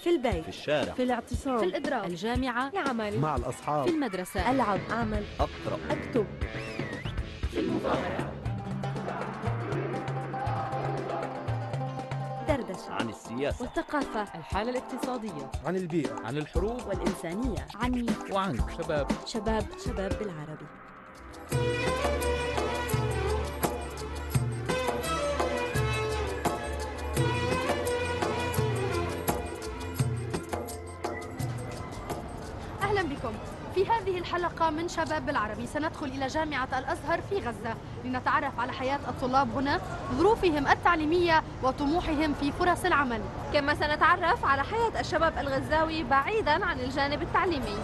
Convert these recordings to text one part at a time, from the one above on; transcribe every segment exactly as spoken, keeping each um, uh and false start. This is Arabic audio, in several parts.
في البيت، في الشارع، في الاعتصام، في الإدراك، الجامعة، العمل، مع الأصحاب، في المدرسة، ألعب، أعمل، أقرأ، أكتب، في المغامرة، دردشة عن السياسة والثقافة، الحالة الاقتصادية، عن البيئة، عن الحروب والإنسانية، عني وعنك شباب شباب شباب بالعربي. أهلا بكم. في هذه الحلقة من شباب بالعربي سندخل إلى جامعة الأزهر في غزة لنتعرف على حياة الطلاب هنا، ظروفهم التعليمية وطموحهم في فرص العمل، كما سنتعرف على حياة الشباب الغزاوي بعيداً عن الجانب التعليمي.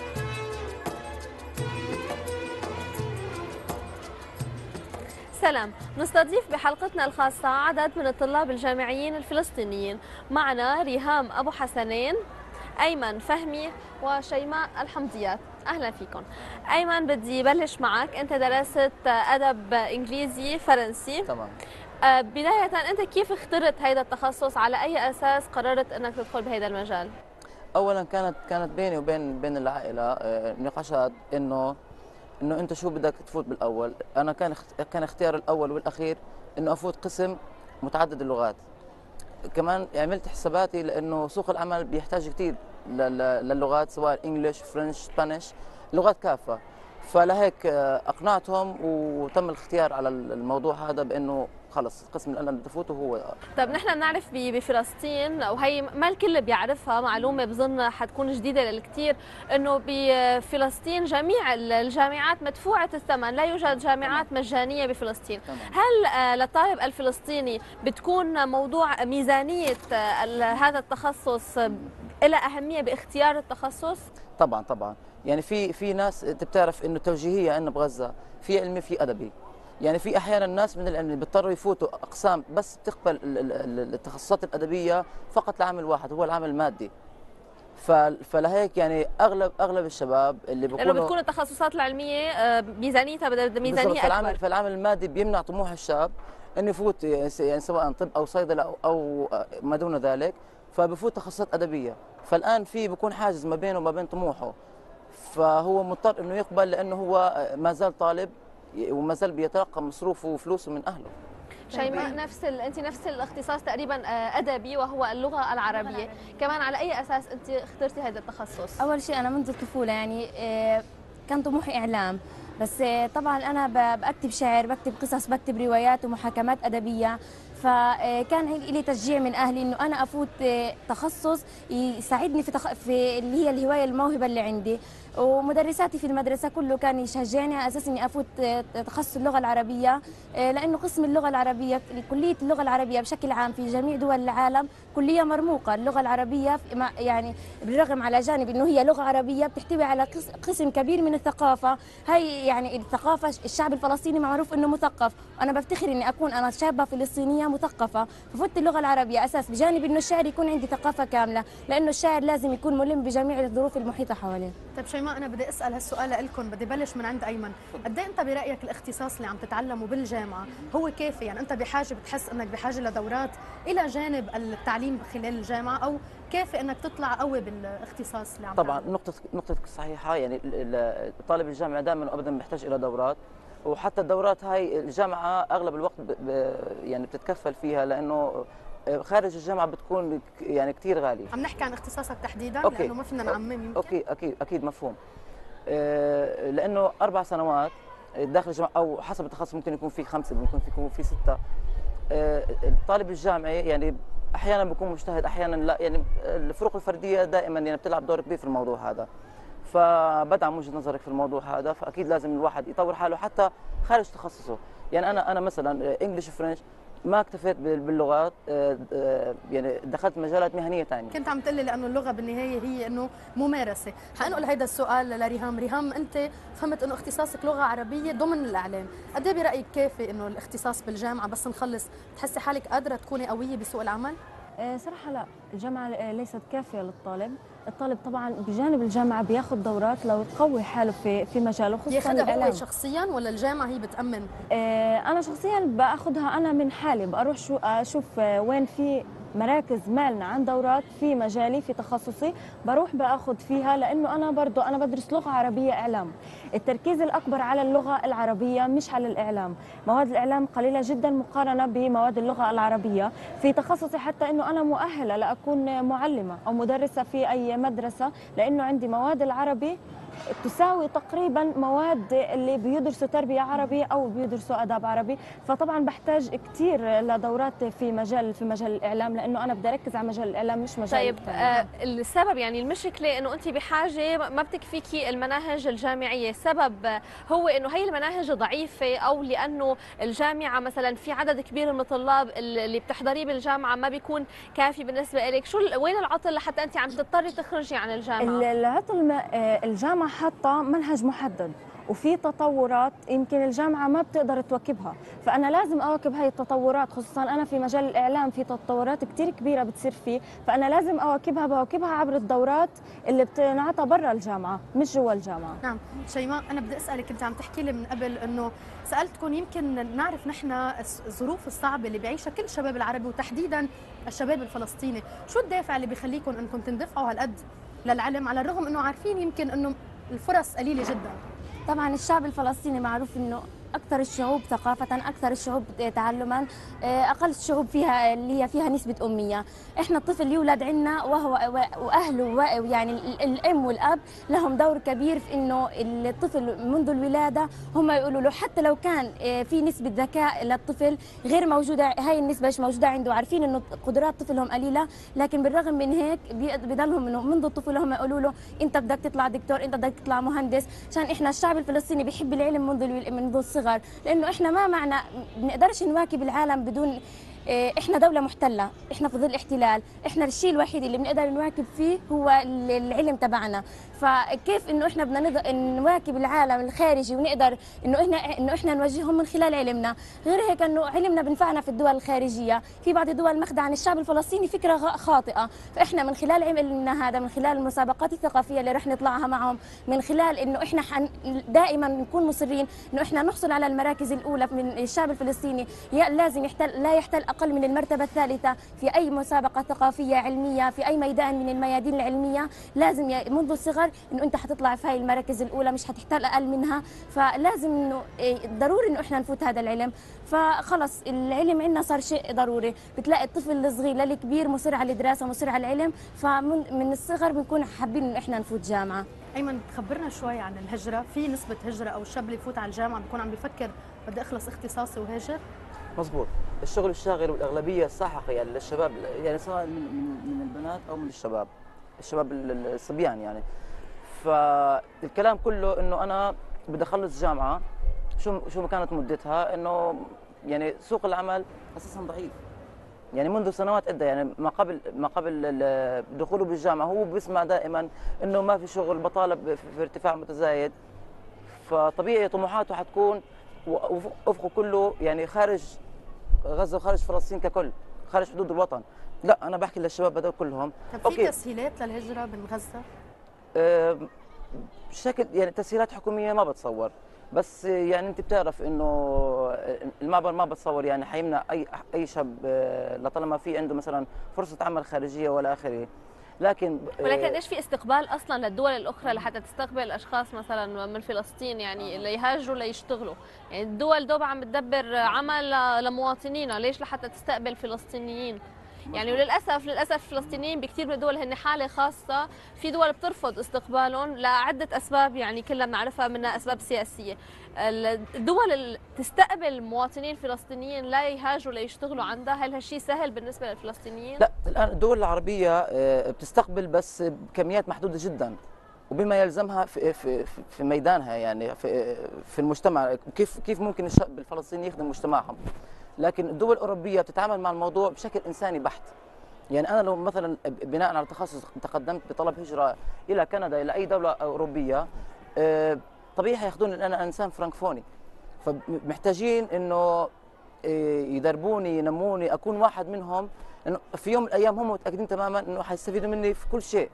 سلام، نستضيف بحلقتنا الخاصة عدد من الطلاب الجامعيين الفلسطينيين. معنا ريهام أبو حسنين، أيمن فهمي، وشيماء الحمديات. أهلا فيكم. أيمن، بدي بلش معك. أنت درست أدب إنجليزي فرنسي. تمام. بداية، أنت كيف اخترت هذا التخصص؟ على أي أساس قررت أنك تدخل بهذا المجال؟ اولا كانت كانت بيني وبين بين العائله نقاشات انه انه انت شو بدك تفوت بالاول. انا كان كان اختيار الاول والاخير انه افوت قسم متعدد اللغات. كمان عملت حساباتي لانه سوق العمل بيحتاج كثير للغات، سواء انجلش، فرنش، سبانيش، لغات كافه. فلهيك اقنعتهم وتم الاختيار على الموضوع هذا بانه خلص القسم اللي انا بدي افوته هو. طيب، نحن بنعرف بفلسطين، وهي ما الكل بيعرفها، معلومه بظن حتكون جديده للكثير، انه بفلسطين جميع الجامعات مدفوعه الثمن، لا يوجد جامعات مجانيه بفلسطين. هل للطالب الفلسطيني بتكون موضوع ميزانيه هذا التخصص لها اهميه باختيار التخصص؟ طبعا طبعا، يعني في في ناس انت بتعرف انه توجيهيه عندنا بغزه، في علمي في ادبي. يعني في احيانا الناس من العلم بيضطروا يفوتوا اقسام بس بتقبل التخصصات الادبيه فقط لعامل واحد، هو العامل المادي. فلهيك يعني اغلب اغلب الشباب اللي بيكونوا لانه بتكون التخصصات العلميه ميزانيتها بدها ميزانيه فالعامل اكبر. فالعامل المادي بيمنع طموح الشاب انه يفوت، يعني سواء طب او صيدله او, أو ما دون ذلك، فبفوت تخصصات ادبيه. فالان في بيكون حاجز ما بينه وما بين طموحه، فهو مضطر انه يقبل لانه هو ما زال طالب وما زال بيتلقى مصروفه وفلوسه من اهله. شيماء، نفس ال... انت نفس الاختصاص تقريبا ادبي وهو اللغه العربيه، كمان على اي اساس انت اخترتي هذا التخصص؟ أول شيء أنا منذ الطفولة يعني كان طموحي إعلام، بس طبعا أنا بكتب شعر، بكتب قصص، بكتب روايات ومحاكمات أدبية. فكان لي تشجيع من اهلي انه انا افوت تخصص يساعدني في, تخ... في اللي هي الهوايه الموهبه اللي عندي. ومدرساتي في المدرسه كله كان يشجعني على اساس اني افوت تخصص اللغه العربيه، لانه قسم اللغه العربيه، كليه اللغه العربيه بشكل عام في جميع دول العالم كليه مرموقه. اللغه العربيه يعني بالرغم على جانب انه هي لغه عربيه بتحتوي على قسم كبير من الثقافه. هي يعني الثقافه، الشعب الفلسطيني معروف انه مثقف، وانا بفتخر اني اكون انا شابه فلسطينيه مثقفه. ففوت اللغه العربيه اساس بجانب انه الشعر يكون عندي ثقافه كامله، لانه الشاعر لازم يكون ملم بجميع الظروف المحيطه حواليه. طيب شيماء، انا بدي اسال هالسؤال لكم، بدي بلش من عند ايمن. قد ايه انت برايك الاختصاص اللي عم تتعلمه بالجامعه هو كافي؟ يعني انت بحاجه، بتحس انك بحاجه لدورات الى جانب التعليم خلال الجامعه، او كافي انك تطلع قوي بالاختصاص اللي عم طبعا تعلمه؟ نقطه نقطتك صحيحه. يعني طالب الجامعه دائما وابدا بيحتاج الى دورات، وحتى الدورات هاي الجامعه اغلب الوقت يعني بتتكفل فيها، لانه خارج الجامعه بتكون يعني كثير غاليه. عم نحكي عن اختصاصك تحديدا أوكي. لانه ما فينا نعمم يمكن. اوكي اكيد اكيد مفهوم. لانه اربع سنوات داخل الجامعه او حسب التخصص، ممكن يكون في خمسه، ممكن يكون في سته. الطالب الجامعي يعني احيانا بيكون مجتهد، احيانا لا. يعني الفروق الفرديه دائما يعني بتلعب دور كبير في الموضوع هذا. فبدعم وجهه نظرك في الموضوع هذا. فاكيد لازم الواحد يطور حاله حتى خارج تخصصه. يعني انا انا مثلا انجلش فرنش ما اكتفيت باللغات، يعني دخلت مجالات مهنيه ثانيه. كنت عم تقلي لانه اللغه بالنهايه هي انه ممارسه. حنقول هيدا السؤال لريهام. ريهام، انت فهمت انه اختصاصك لغه عربيه ضمن الاعلام، قد ايه برايك كافي انه الاختصاص بالجامعه بس نخلص تحسي حالك قادره تكوني قويه بسوق العمل؟ صراحة لا، الجامعة ليست كافية للطالب. الطالب طبعا بجانب الجامعة بياخذ دورات لو تقوي حاله في في مجاله، خصوصا ياخذها الإعلام. هو شخصيا ولا الجامعة هي بتأمن؟ أنا شخصيا باخذها أنا من حالي، بروح شو أشوف وين في مراكز مالنا عن دورات في مجالي في تخصصي بروح باخذ فيها، لانه انا برضه انا بدرس لغه عربيه اعلام. التركيز الاكبر على اللغه العربيه مش على الاعلام، مواد الاعلام قليله جدا مقارنه بمواد اللغه العربيه. في تخصصي حتى انه انا مؤهله لاكون معلمه او مدرسه في اي مدرسه، لانه عندي مواد العربي تساوي تقريبا مواد اللي بيدرسوا تربيه عربي او بيدرسوا اداب عربي. فطبعا بحتاج كثير لدورات في مجال في مجال الاعلام، لانه انا بدي اركز على مجال الاعلام مش مجال طيب آه السبب يعني المشكله انه انت بحاجه ما بتكفيكي المناهج الجامعيه، السبب هو انه هي المناهج ضعيفه، او لانه الجامعه مثلا في عدد كبير من الطلاب اللي بتحضريه بالجامعه ما بيكون كافي بالنسبه لك؟ شو وين العطل لحتى انت عم تضطري تخرجي عن الجامعه؟ العطل الجامعه حاطه منهج محدد وفي تطورات يمكن الجامعة ما بتقدر تواكبها، فأنا لازم أواكب هاي التطورات، خصوصا أنا في مجال الإعلام في تطورات كتير كبيرة بتصير فيه، فأنا لازم أواكبها بواكبها عبر الدورات اللي بتنعطى برا الجامعة مش جوا الجامعة. نعم شيماء، أنا بدي أسألك، أنت عم تحكي لي من قبل أنه سألتكم يمكن نعرف نحن الظروف الصعبة اللي بيعيشها كل الشباب العربي وتحديدا الشباب الفلسطيني، شو الدافع اللي بيخليكم أنكم تندفعوا هالقد للعلم على الرغم أنه عارفين يمكن أنه الفرص قليلة جدا؟ طبعا الشعب الفلسطيني معروف انه اكثر الشعوب ثقافه، اكثر الشعوب تعلما، اقل الشعوب فيها اللي هي فيها نسبه اميه. احنا الطفل يولد عندنا وهو واهله يعني الام والاب لهم دور كبير في انه الطفل منذ الولاده هم يقولوا له حتى لو كان في نسبه ذكاء للطفل غير موجوده، هاي النسبه مش موجوده عنده، عارفين انه قدرات طفلهم قليله، لكن بالرغم من هيك بضلهم انه منذ الطفوله هم يقولوا له انت بدك تطلع دكتور، انت بدك تطلع مهندس، عشان احنا الشعب الفلسطيني بيحب العلم منذ منذ الصغر، لانه احنا ما معنا بنقدرش نواكب العالم بدون، احنا دولة محتلة، احنا في ظل احتلال، احنا الشيء الوحيد اللي بنقدر نواكب فيه هو العلم تبعنا، فكيف انه احنا بدنا نواكب العالم الخارجي ونقدر انه احنا انه احنا نواجههم من خلال علمنا؟ غير هيك انه علمنا بنفعنا في الدول الخارجيه، في بعض الدول ماخذه عن الشعب الفلسطيني فكره خاطئه، فاحنا من خلال علمنا هذا، من خلال المسابقات الثقافيه اللي رح نطلعها معهم، من خلال انه احنا حن دائما نكون مصرين انه احنا نحصل على المراكز الاولى من الشعب الفلسطيني، لازم يحتل لا يحتل أقل من المرتبة الثالثة في أي مسابقة ثقافية علمية، في أي ميدان من الميادين العلمية، لازم منذ الصغر إنه أنت حتطلع في هاي المراكز الأولى، مش حتحتل أقل منها، فلازم إنه ضروري إنه إحنا نفوت هذا العلم، فخلص العلم عندنا صار شيء ضروري، بتلاقي الطفل الصغير للكبير مصر على الدراسة مصر على العلم، فمن من الصغر بنكون حابين إنه إحنا نفوت جامعة. أيمن خبرنا شوي عن الهجرة، في نسبة هجرة أو الشاب اللي يفوت على الجامعة بيكون عم بيفكر بدي أخلص اختصاصي وهاجر؟ مظبوط، الشغل الشاغل والاغلبيه الساحقه يعني للشباب، يعني سواء من من البنات او من الشباب، الشباب الصبيان يعني. فالكلام كله انه انا بدي اخلص جامعه، شو شو كانت مدتها، انه يعني سوق العمل اساسا ضعيف. يعني منذ سنوات عده، يعني ما قبل ما قبل دخوله بالجامعه هو بيسمع دائما انه ما في شغل، بطاله في ارتفاع متزايد، فطبيعي طموحاته حتكون وافقه كله يعني خارج غزه وخارج فلسطين ككل، خارج حدود الوطن. لا انا بحكي للشباب هذول كلهم. طب في تسهيلات للهجره من غزه؟ أه بشكل يعني تسهيلات حكوميه ما بتصور، بس يعني انت بتعرف انه المعبر ما بتصور يعني حيمنع اي اي شاب لطالما في عنده مثلا فرصه عمل خارجيه ولا اخره. لكن ولكن ايش في استقبال اصلا للدول الاخرى لحتى تستقبل اشخاص مثلا من فلسطين يعني اللي يهاجروا ليشتغلوا؟ يعني الدول دوبها عم بتدبر عمل لمواطنينها، ليش لحتى تستقبل فلسطينيين؟ يعني وللاسف للاسف الفلسطينيين بكثير من الدول هن حاله خاصه، في دول بترفض استقبالهم لعده اسباب يعني كلها بنعرفها، منها اسباب سياسيه. الدول اللي تستقبل مواطنين فلسطينيين لا يهاجروا ليشتغلوا عندها، هل هالشيء سهل بالنسبه للفلسطينيين؟ لا، الان الدول العربيه بتستقبل بس بكميات محدوده جدا، وبما يلزمها في في في ميدانها يعني في في المجتمع، كيف كيف ممكن الشعب الفلسطيني يخدم مجتمعهم. لكن الدول الأوروبية بتتعامل مع الموضوع بشكل إنساني بحت. يعني أنا لو مثلا بناء على تخصص تقدمت بطلب هجرة إلى كندا إلى أي دولة أوروبية، طبيعي هياخذوني أنا إنسان فرانكفوني، فمحتاجين إنه يدربوني ينموني أكون واحد منهم، إنه في يوم من الأيام هم متأكدين تماما إنه حيستفيدوا مني في كل شيء.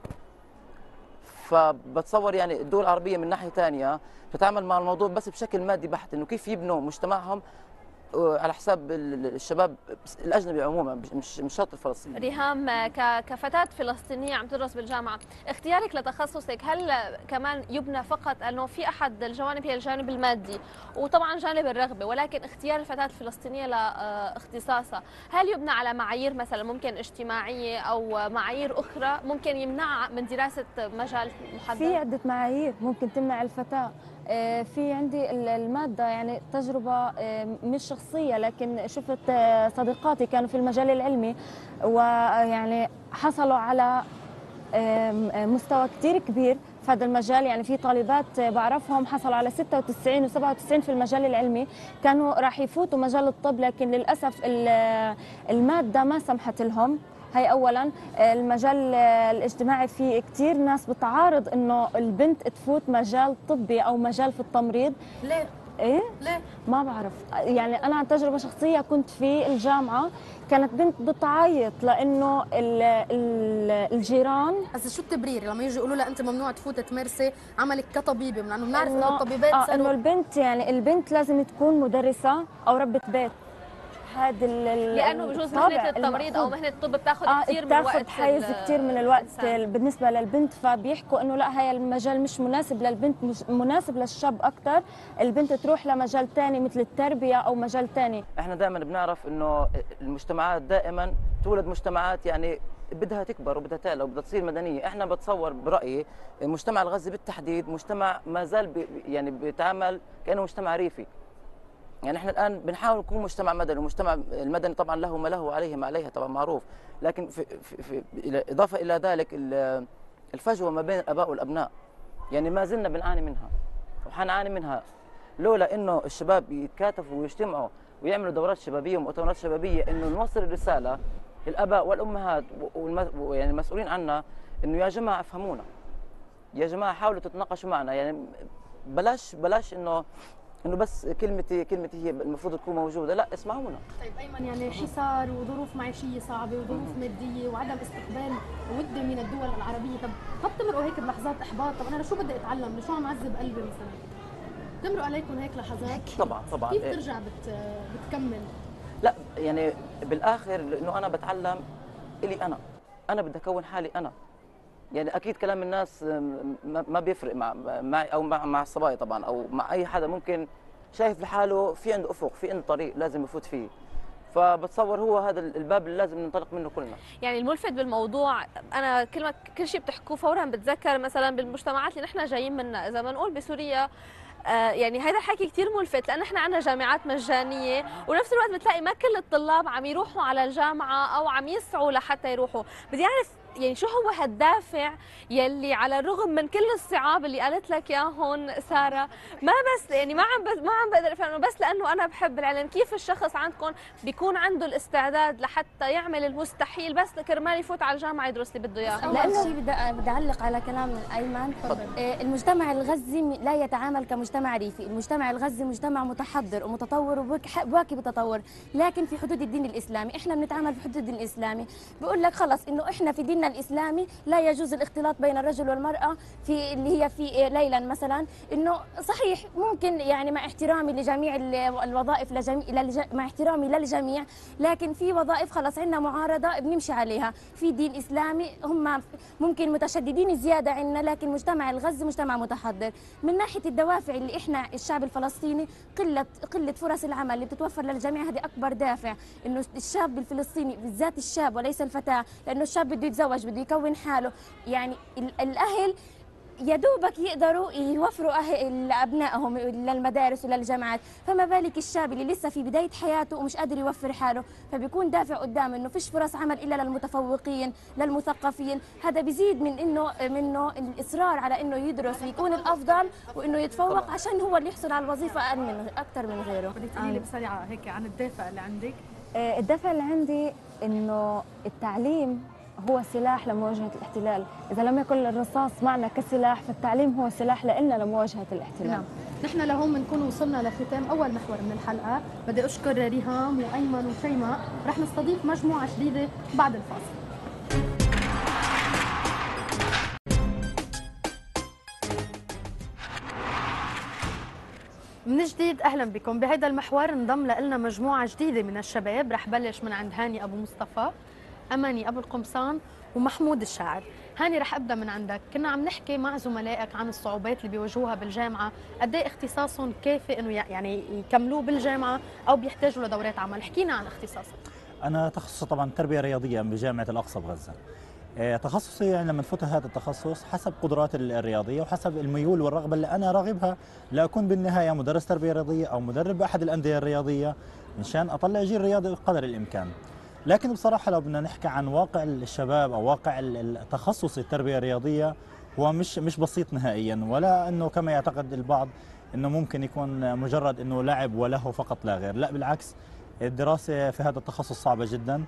فبتصور يعني الدول العربية من ناحية ثانية تتعامل مع الموضوع بس بشكل مادي بحت، إنه كيف يبنوا مجتمعهم على حساب الشباب الاجنبي عموما، مش مش شرط الفلسطيني. ريهام، كفتاة فلسطينية عم تدرس بالجامعة، اختيارك لتخصصك هل كمان يبنى فقط انه في احد الجوانب هي الجانب المادي وطبعا جانب الرغبة، ولكن اختيار الفتاة الفلسطينية لاختصاصها هل يبنى على معايير مثلا ممكن اجتماعية او معايير اخرى ممكن يمنعها من دراسة مجال محدد؟ في عدة معايير ممكن تمنع الفتاة. في عندي المادة يعني تجربة مش شخصية، لكن شفت صديقاتي كانوا في المجال العلمي ويعني حصلوا على مستوى كتير كبير في هذا المجال. يعني في طالبات بعرفهم حصلوا على ستة وتسعين وسبعة وتسعين في المجال العلمي، كانوا راح يفوتوا مجال الطب لكن للأسف المادة ما سمحت لهم. هي اولا. المجال الاجتماعي في كثير ناس بتعارض انه البنت تفوت مجال طبي او مجال في التمريض. ليه؟ ايه؟ ليه؟ ما بعرف. يعني انا عن تجربه شخصيه كنت في الجامعه كانت بنت بتعيط لانه ال ال الجيران. بس شو التبرير لما يجي يقولوا لها انت ممنوع تفوت تمارسي عملك كطبيبه، من انه بنعرف انه الطبيبات آه انه البنت يعني البنت لازم تكون مدرسه او ربة بيت. هذا لانه بجوز مهنه التمريض او مهنه الطب بتاخذ آه كثير من الوقت، حيز كثير من الوقت بالنسبه للبنت، فبيحكوا انه لا هي المجال مش مناسب للبنت، مش مناسب للشاب اكثر، البنت تروح لمجال ثاني مثل التربيه او مجال ثاني. احنا دائما بنعرف انه المجتمعات دائما تولد مجتمعات يعني بدها تكبر وبدها تعلى وبدها تصير مدنيه. احنا بتصور برايي المجتمع الغزي بالتحديد مجتمع ما زال بي يعني بيتعامل كانه مجتمع ريفي. يعني احنا الان بنحاول نكون مجتمع مدني، والمجتمع المدني طبعا له ما له وعليه ما عليها طبعا معروف، لكن في في في اضافه الى ذلك الفجوه ما بين الاباء والابناء يعني ما زلنا بنعاني منها وحنعاني منها لولا انه الشباب يتكاتفوا ويجتمعوا ويعملوا دورات شبابيه ومؤتمرات شبابيه، انه نوصل الرساله للاباء والامهات ويعني المسؤولين عنا انه يا جماعه افهمونا، يا جماعه حاولوا تتناقشوا معنا، يعني بلاش بلاش انه انه بس كلمتي كلمتي هي المفروض تكون موجوده، لا اسمعونا. طيب ايمن، يعني حصار وظروف معيشيه صعبه وظروف ماديه وعدم استقبال ودي من الدول العربيه، طب ما بتمرقوا هيك بلحظات احباط؟ طب انا لشو بدي اتعلم؟ لشو عم اعذب قلبي مثلا؟ بتمرقوا عليكم هيك لحظات؟ طبعا طبعا. كيف ترجع بت بتكمل؟ لا يعني بالاخر انه انا بتعلم الي انا، انا بدي اكون حالي انا. يعني اكيد كلام الناس ما بيفرق مع معي او مع مع الصبايا طبعا او مع اي حدا ممكن شايف لحاله في عنده افق، في عنده طريق لازم يفوت فيه، فبتصور هو هذا الباب اللي لازم ننطلق منه كلنا. يعني الملفت بالموضوع انا كل ما كل شيء بتحكوه فورا بتذكر مثلا بالمجتمعات اللي نحن جايين منها، اذا ما نقول بسوريا آه يعني هذا الحكي كثير ملفت، لان احنا عندنا جامعات مجانيه ونفس الوقت بتلاقي ما كل الطلاب عم يروحوا على الجامعه او عم يسعوا لحتى يروحوا. بدي اعرف يعني شو هو هالدافع يلي على الرغم من كل الصعاب اللي قالت لك اياهم ساره، ما بس يعني ما عم ما عم بقدر افهم بس لانه انا بحب العلم، كيف الشخص عندكم بيكون عنده الاستعداد لحتى يعمل المستحيل بس كرمال يفوت على الجامعه يدرس اللي بده اياه؟ لانه شيء بدي بدي اعلق على كلام ايمن. المجتمع الغزي لا يتعامل كمجتمع ريفي، المجتمع الغزي مجتمع متحضر ومتطور وواكب التطور، لكن في حدود الدين الاسلامي، احنا بنتعامل في حدود الدين الاسلامي، بقول لك خلص انه احنا في ديننا الاسلامي لا يجوز الاختلاط بين الرجل والمراه في اللي هي في ليلا مثلا، انه صحيح ممكن يعني مع احترامي لجميع الوظائف لجميع مع احترامي للجميع، لكن في وظائف خلص عندنا معارضه بنمشي عليها في دين اسلامي، هم ممكن متشددين زياده عندنا، لكن مجتمع الغزي مجتمع متحضر. من ناحيه الدوافع اللي احنا الشعب الفلسطيني قله قله فرص العمل اللي بتتوفر للجميع، هذه اكبر دافع انه الشاب الفلسطيني بالذات الشاب وليس الفتاه، لانه الشاب بده يتزوج بده يكون حاله، يعني الاهل يا دوبك يقدروا يوفروا أهل ابنائهم للمدارس وللجامعات، فما بالك الشاب اللي لسه في بدايه حياته ومش قادر يوفر حاله، فبيكون دافع قدام انه فيش فرص عمل الا للمتفوقين للمثقفين، هذا بيزيد من انه منه الاصرار على انه يدرس ويكون الافضل وانه يتفوق عشان هو اللي يحصل على الوظيفه اقل من اكثر من غيره. بدك تقولي لي بسرعه هيك عن الدافع اللي عندك؟ الدافع اللي عندي انه التعليم هو سلاح لمواجهة الاحتلال، إذا لم يكن الرصاص معنا كسلاح فالتعليم هو سلاح لنا لمواجهة الاحتلال. نعم، نحن لهون بنكون وصلنا لختام أول محور من الحلقة، بدي أشكر ريهام وأيمن وشيماء، رح نستضيف مجموعة جديدة بعد الفاصل. من جديد اهلا بكم بهذا المحور. انضم لنا مجموعه جديده من الشباب، رح بلش من عند هاني ابو مصطفى، اماني ابو القمصان، ومحمود الشاعر. هاني رح ابدا من عندك. كنا عم نحكي مع زملائك عن الصعوبات اللي بيواجهوها بالجامعه، قد ايه اختصاصهم كافي انه يعني يكملوه بالجامعه او بيحتاجوا لدورات عمل. احكينا عن اختصاصك. انا تخصصي طبعا تربيه رياضيه بجامعه الاقصى بغزه. تخصصي يعني لما نفوت هذا التخصص حسب قدراتي الرياضيه وحسب الميول والرغبه اللي انا راغبها لاكون بالنهايه مدرس تربيه رياضيه او مدرب باحد الانديه الرياضيه مشان اطلع جيل رياضي بقدر الامكان. لكن بصراحه لو بدنا نحكي عن واقع الشباب او واقع التخصص التربيه الرياضيه هو مش مش بسيط نهائيا، ولا انه كما يعتقد البعض انه ممكن يكون مجرد انه لعب وله فقط لا غير. لا بالعكس، الدراسه في هذا التخصص صعبه جدا.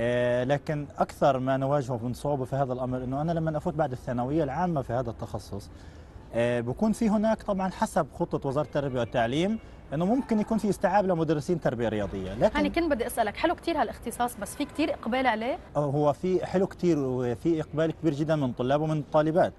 لكن أكثر ما نواجهه من صعوبة في هذا الأمر أنه أنا لما أفوت بعد الثانوية العامة في هذا التخصص بكون في هناك طبعا حسب خطة وزارة التربية والتعليم أنه ممكن يكون في استيعاب لمدرسين تربية رياضية. لكن يعني كنت بدي أسألك، حلو كتير هالاختصاص بس في كتير إقبال عليه؟ هو في حلو كتير وفي إقبال كبير جدا من طلاب ومن طالبات.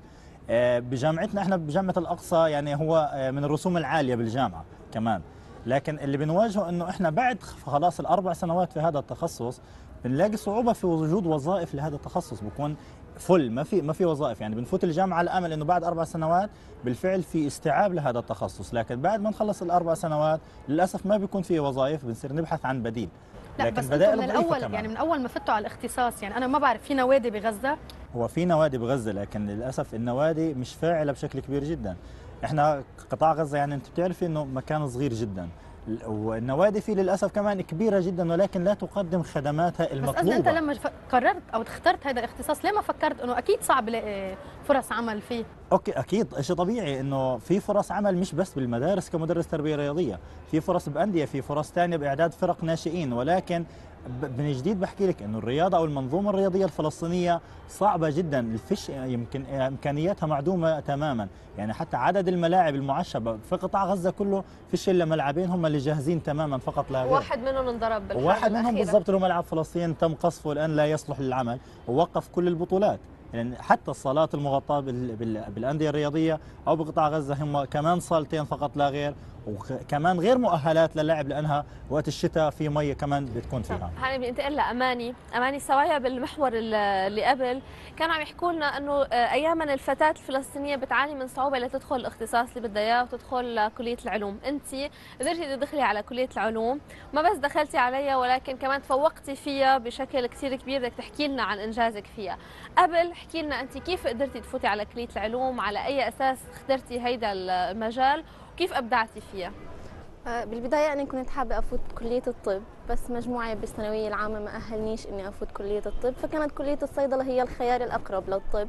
بجامعتنا احنا بجامعة الأقصى يعني هو من الرسوم العالية بالجامعة كمان، لكن اللي بنواجهه أنه احنا بعد خلاص الأربع سنوات في هذا التخصص بنلاقي صعوبة في وجود وظائف لهذا التخصص، بكون فل ما في ما في وظائف. يعني بنفوت الجامعة على أمل إنه بعد أربع سنوات بالفعل في استيعاب لهذا التخصص، لكن بعد ما نخلص الأربع سنوات للأسف ما بيكون في وظائف، بنصير نبحث عن بديل. لا لكن بس بدائل من الأول كمان. يعني من أول ما فتوا على الاختصاص، يعني أنا ما بعرف في نوادي بغزة؟ هو في نوادي بغزة لكن للأسف النوادي مش فاعلة بشكل كبير جدا. احنا قطاع غزة يعني أنت بتعرفي إنه مكان صغير جدا، والنوادي فيه للاسف كمان كبيره جدا ولكن لا تقدم خدماتها المطلوبه. بس انت لما قررت او اخترت هذا الاختصاص ليه ما فكرت انه اكيد صعب الاقي فرص عمل فيه؟ اوكي اكيد شيء طبيعي انه في فرص عمل مش بس بالمدارس كمدرس تربيه رياضيه، في فرص بانديه، في فرص ثانيه باعداد فرق ناشئين، ولكن من جديد بحكي لك انه الرياضه او المنظومه الرياضيه الفلسطينيه صعبه جدا، الفش يمكن امكانياتها معدومه تماما. يعني حتى عدد الملاعب المعشبه في قطاع غزه كله فيش الا ملعبين هم اللي جاهزين تماما فقط لا غير. واحد منهم انضرب بالحرب واحد منهم الأخيرة. بالضبط اللي هو ملعب فلسطين تم قصفه الان لا يصلح للعمل ووقف كل البطولات. يعني حتى الصالات المغطاه بالانديه الرياضيه او بقطاع غزه هم كمان صالتين فقط لا غير، وكمان غير مؤهلات للعب لانها وقت الشتاء في ميه كمان بتكون فيها. هاني بدي انتقل لاماني، اماني سوايا بالمحور اللي قبل كانوا عم يحكوا لنا انه اياما الفتاه الفلسطينيه بتعاني من صعوبه لتدخل الاختصاص اللي بدها اياه وتدخل كليه العلوم، انت قدرتي تدخلي على كليه العلوم، ما بس دخلتي عليها ولكن كمان تفوقتي فيها بشكل كثير كبير، بدك تحكي لنا عن انجازك فيها. قبل احكي لنا انت كيف قدرتي تفوتي على كليه العلوم، على اي اساس اخترتي هيدا المجال وكيف ابدعتي فيها؟ بالبداية أنا كنت حابة أفوت كلية الطب، بس مجموعي بالثانوية العامة ما أهلنيش إني أفوت كلية الطب، فكانت كلية الصيدلة هي الخيار الأقرب للطب،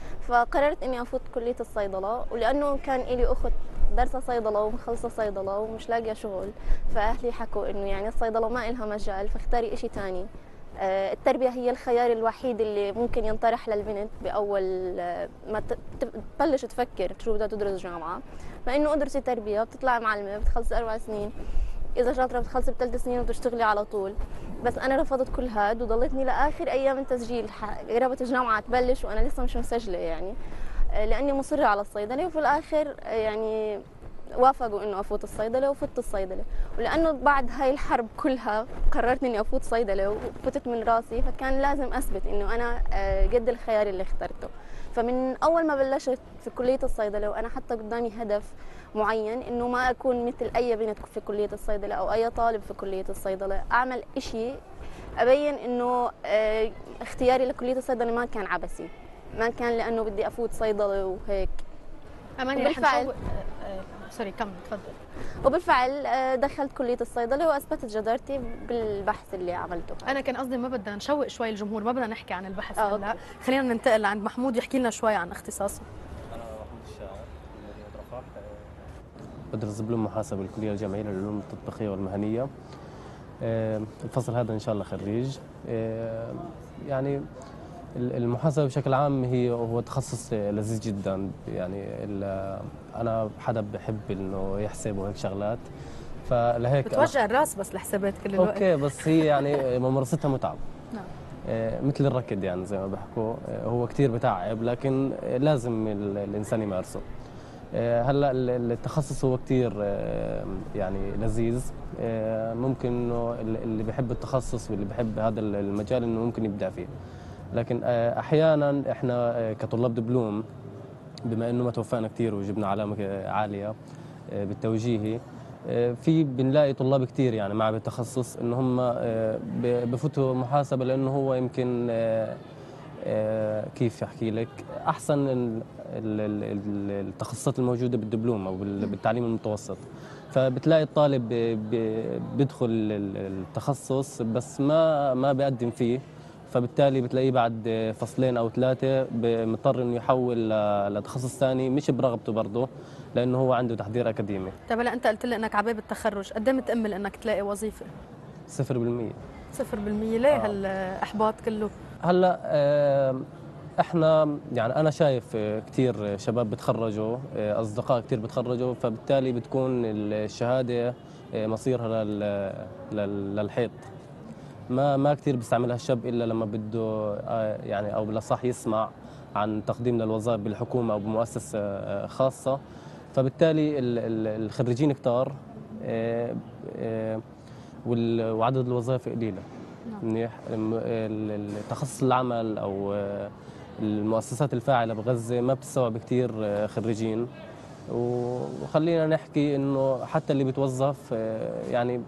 فقررت إني أفوت كلية الصيدلة. ولأنه كان إلي أخت دارسة صيدلة ومخلصة صيدلة ومش لاقية شغل، فأهلي حكوا إنه يعني الصيدلة ما إلها مجال، فاختاري إشي تاني. التربية هي الخيار الوحيد اللي ممكن ينطرح للبنت بأول ما تبلش تفكر شو بدها تدرس جامعة، فإنه ادرسي تربية، بتطلعي معلمة، بتخلصي أربع سنين، إذا شاطرة بتخلصي بثلاث سنين وتشتغلي على طول. بس أنا رفضت كل هاد وضلتني لآخر أيام التسجيل، قربت الجامعة تبلش وأنا لسه مش مسجلة يعني، لأني مصرة على الصيدلة. وفي الآخر يعني وافقوا انه افوت الصيدله وفوت الصيدله، ولانه بعد هاي الحرب كلها قررت اني افوت صيدله وفتت من راسي، فكان لازم اثبت انه انا قد الخيار اللي اخترته. فمن اول ما بلشت في كليه الصيدله وانا حتى قدامي هدف معين انه ما اكون مثل اي بنت في كليه الصيدله او اي طالب في كليه الصيدله، اعمل إشي ابين انه اختياري لكليه الصيدله ما كان عبثي، ما كان لانه بدي افوت صيدله وهيك. اماني رح نشوق سوري كمل تفضل. وبالفعل دخلت كليه الصيدله واثبتت جدارتي بالبحث اللي عملته. انا كان قصدي ما بدنا نشوق شوي الجمهور، ما بدنا نحكي عن البحث هلا، خلينا ننتقل لعند محمود يحكي لنا شوي عن اختصاصه. انا محمود الشاعر من مدينه رفح، بدرس دبلوم محاسبه بالكليه الجامعيه للعلوم التطبيقيه والمهنيه. الفصل هذا ان شاء الله خريج. يعني المحاسبه بشكل عام هي هو تخصص لذيذ جدا، يعني انا حدا بحب انه يحسب وهيك شغلات، فلهيك بتوجع الراس بس الحسابات كل الوقت. اوكي بس هي يعني ممارستها متعب. نعم. مثل الركض يعني زي ما بحكوا، هو كثير بتعب لكن لازم الانسان يمارسه. هلا التخصص هو كثير يعني لذيذ، ممكن انه اللي بيحب التخصص واللي بيحب هذا المجال انه ممكن يبدع فيه، لكن احيانا احنا كطلاب دبلوم بما انه ما توفقنا كثير وجبنا علامه عاليه بالتوجيهي، في بنلاقي طلاب كثير يعني مع بالتخصص انه هم بفوتوا محاسبه لانه هو يمكن كيف احكي لك احسن التخصصات الموجوده بالدبلوم او بالتعليم المتوسط، فبتلاقي الطالب بيدخل التخصص بس ما ما بيقدم فيه، فبالتالي بتلاقيه بعد فصلين او ثلاثه مضطر انه يحول لتخصص ثاني مش برغبته برضه لانه هو عنده تحضير اكاديمي. طيب هلا انت قلت لي انك عباب التخرج، قد ايه متامل انك تلاقي وظيفه؟ صفر بالمية. صفر بالمية، ليه آه. هالاحباط كله؟ هلا آه احنا يعني انا شايف كثير شباب بتخرجوا، اصدقاء كثير بتخرجوا، فبالتالي بتكون الشهاده مصيرها للحيط. ما ما كثير بيستعملها الشاب الا لما بده يعني او بالاصح يسمع عن تقديم للوظائف بالحكومه او بمؤسسه خاصه، فبالتالي الخريجين كثار وعدد الوظائف قليله. منيح. التخصص العمل او المؤسسات الفاعله بغزه ما بتستوعب كثير خريجين، وخلينا نحكي انه حتى اللي بيتوظف يعني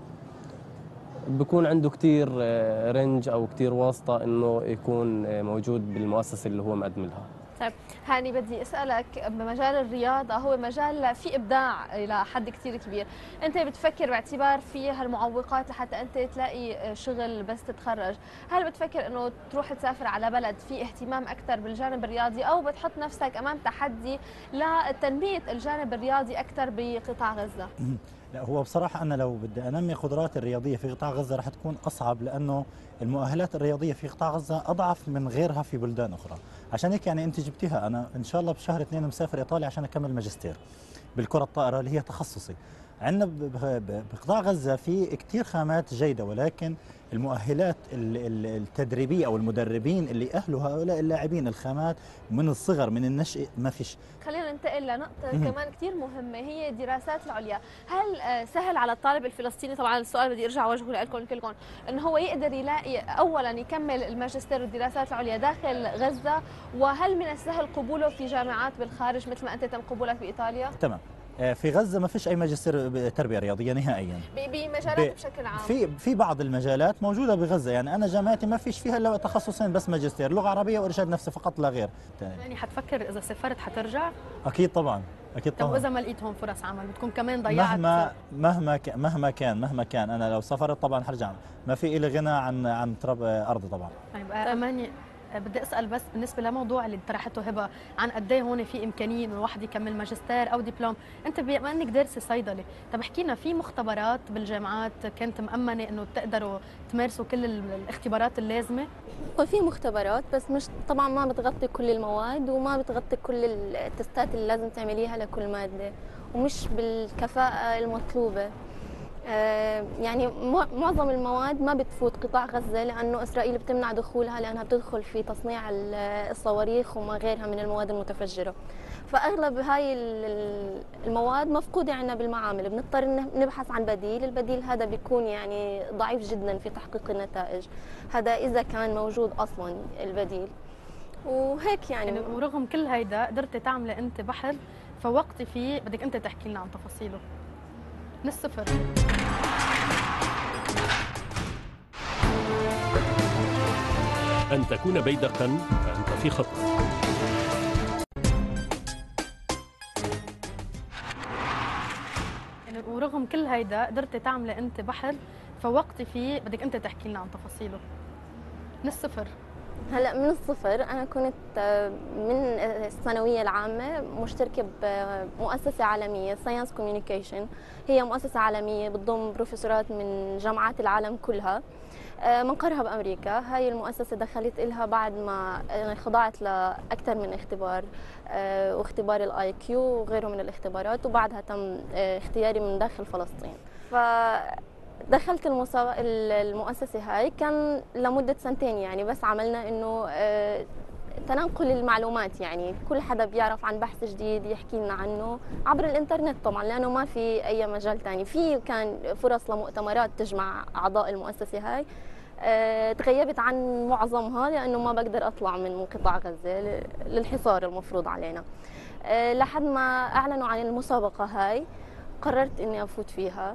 بيكون عنده كثير رنج او كثير واسطه انه يكون موجود بالمؤسسه اللي هو مقدم لها. طيب هاني بدي اسالك، بمجال الرياضه هو مجال فيه ابداع الى حد كثير كبير، انت بتفكر باعتبار في هالمعوقات لحتى انت تلاقي شغل بس تتخرج، هل بتفكر انه تروح تسافر على بلد فيه اهتمام اكثر بالجانب الرياضي او بتحط نفسك امام تحدي لتنميه الجانب الرياضي اكثر بقطاع غزه؟ لا هو بصراحة أنا لو بدي أنمي قدراتي الرياضية في قطاع غزة رح تكون أصعب، لأنه المؤهلات الرياضية في قطاع غزة أضعف من غيرها في بلدان أخرى، عشان هيك يعني أنت جبتيها. أنا إن شاء الله بشهر اثنين مسافر إيطاليا عشان أكمل ماجستير بالكرة الطائرة اللي هي تخصصي. عندنا بقطاع غزة في كثير خامات جيدة، ولكن المؤهلات التدريبية أو المدربين اللي أهلوا هؤلاء اللاعبين الخامات من الصغر من النشء ما فيش. خلينا ننتقل لنقطة كمان كثير مهمة، هي الدراسات العليا. هل سهل على الطالب الفلسطيني، طبعا السؤال بدي ارجع اوجهه لكم كلكم، انه هو يقدر يلاقي اولا يكمل الماجستير والدراسات العليا داخل غزة، وهل من السهل قبوله في جامعات بالخارج مثل ما انت تم قبولك بايطاليا؟ تمام. في غزة ما فيش أي ماجستير تربية رياضية نهائيا. بمجالات بشكل عام. في في بعض المجالات موجودة بغزة، يعني أنا جامعتي ما فيش فيها إلا تخصصين بس ماجستير، لغة عربية وإرشاد نفسي فقط لا غير. يعني حتفكر إذا سافرت حترجع؟ أكيد طبعا، أكيد طبعا. طب وإذا ما لقيت هون فرص عمل بتكون كمان ضيعت؟ مهما مهما مهما كان مهما كان أنا لو سافرت طبعا حرجع، ما في إلي غنى عن عن تراب أرضي طبعا. طيب أماني، بدي اسال بس بالنسبه لموضوع اللي طرحته هبه عن قد ايه هون في امكانيه انه الواحد يكمل ماجستير او دبلوم، انت بما انك دارسه صيدله، طب احكي لنا في مختبرات بالجامعات كانت مأمنه انه تقدروا تمارسوا كل الاختبارات اللازمه؟ في مختبرات بس مش طبعا ما بتغطي كل المواد وما بتغطي كل التستات اللي لازم تعمليها لكل ماده ومش بالكفاءه المطلوبه. يعني معظم المواد ما بتفوت قطاع غزة لأنه إسرائيل بتمنع دخولها لأنها بتدخل في تصنيع الصواريخ وما غيرها من المواد المتفجرة، فأغلب هاي المواد مفقودة عندنا بالمعامل، بنضطر نبحث عن بديل. البديل هذا بيكون يعني ضعيف جدا في تحقيق النتائج، هذا إذا كان موجود أصلا البديل. وهيك يعني, يعني ورغم كل هيدا قدرتي تعملي أنت بحث فوقتي فيه، بدك أنت تحكي لنا عن تفاصيله من الصفر. أن تكون بيدقا فأنت في خطر. يعني ورغم كل هيدا قدرتي تعملي أنت بحث فوقتي فيه، بدك أنت تحكي لنا عن تفاصيله من الصفر. هلا من الصفر انا كنت من الثانويه العامه مشتركه بمؤسسه عالميه ساينس كوميونيكيشن، هي مؤسسه عالميه بتضم بروفيسورات من جامعات العالم كلها منقرها بامريكا. هاي المؤسسه دخلت إلها بعد ما خضعت لاكثر من اختبار واختبار الاي كيو وغيره من الاختبارات، وبعدها تم اختياري من داخل فلسطين. ف دخلت المؤسسة هاي كان لمدة سنتين يعني، بس عملنا إنه تنقل المعلومات، يعني كل حدا بيعرف عن بحث جديد يحكي لنا عنه عبر الانترنت طبعا، لانه ما في اي مجال ثاني. في كان فرص لمؤتمرات تجمع اعضاء المؤسسه هاي، أه تغيبت عن معظمها لانه ما بقدر اطلع من قطاع غزه للحصار المفروض علينا. أه لحد ما اعلنوا عن المسابقه هاي قررت اني افوت فيها،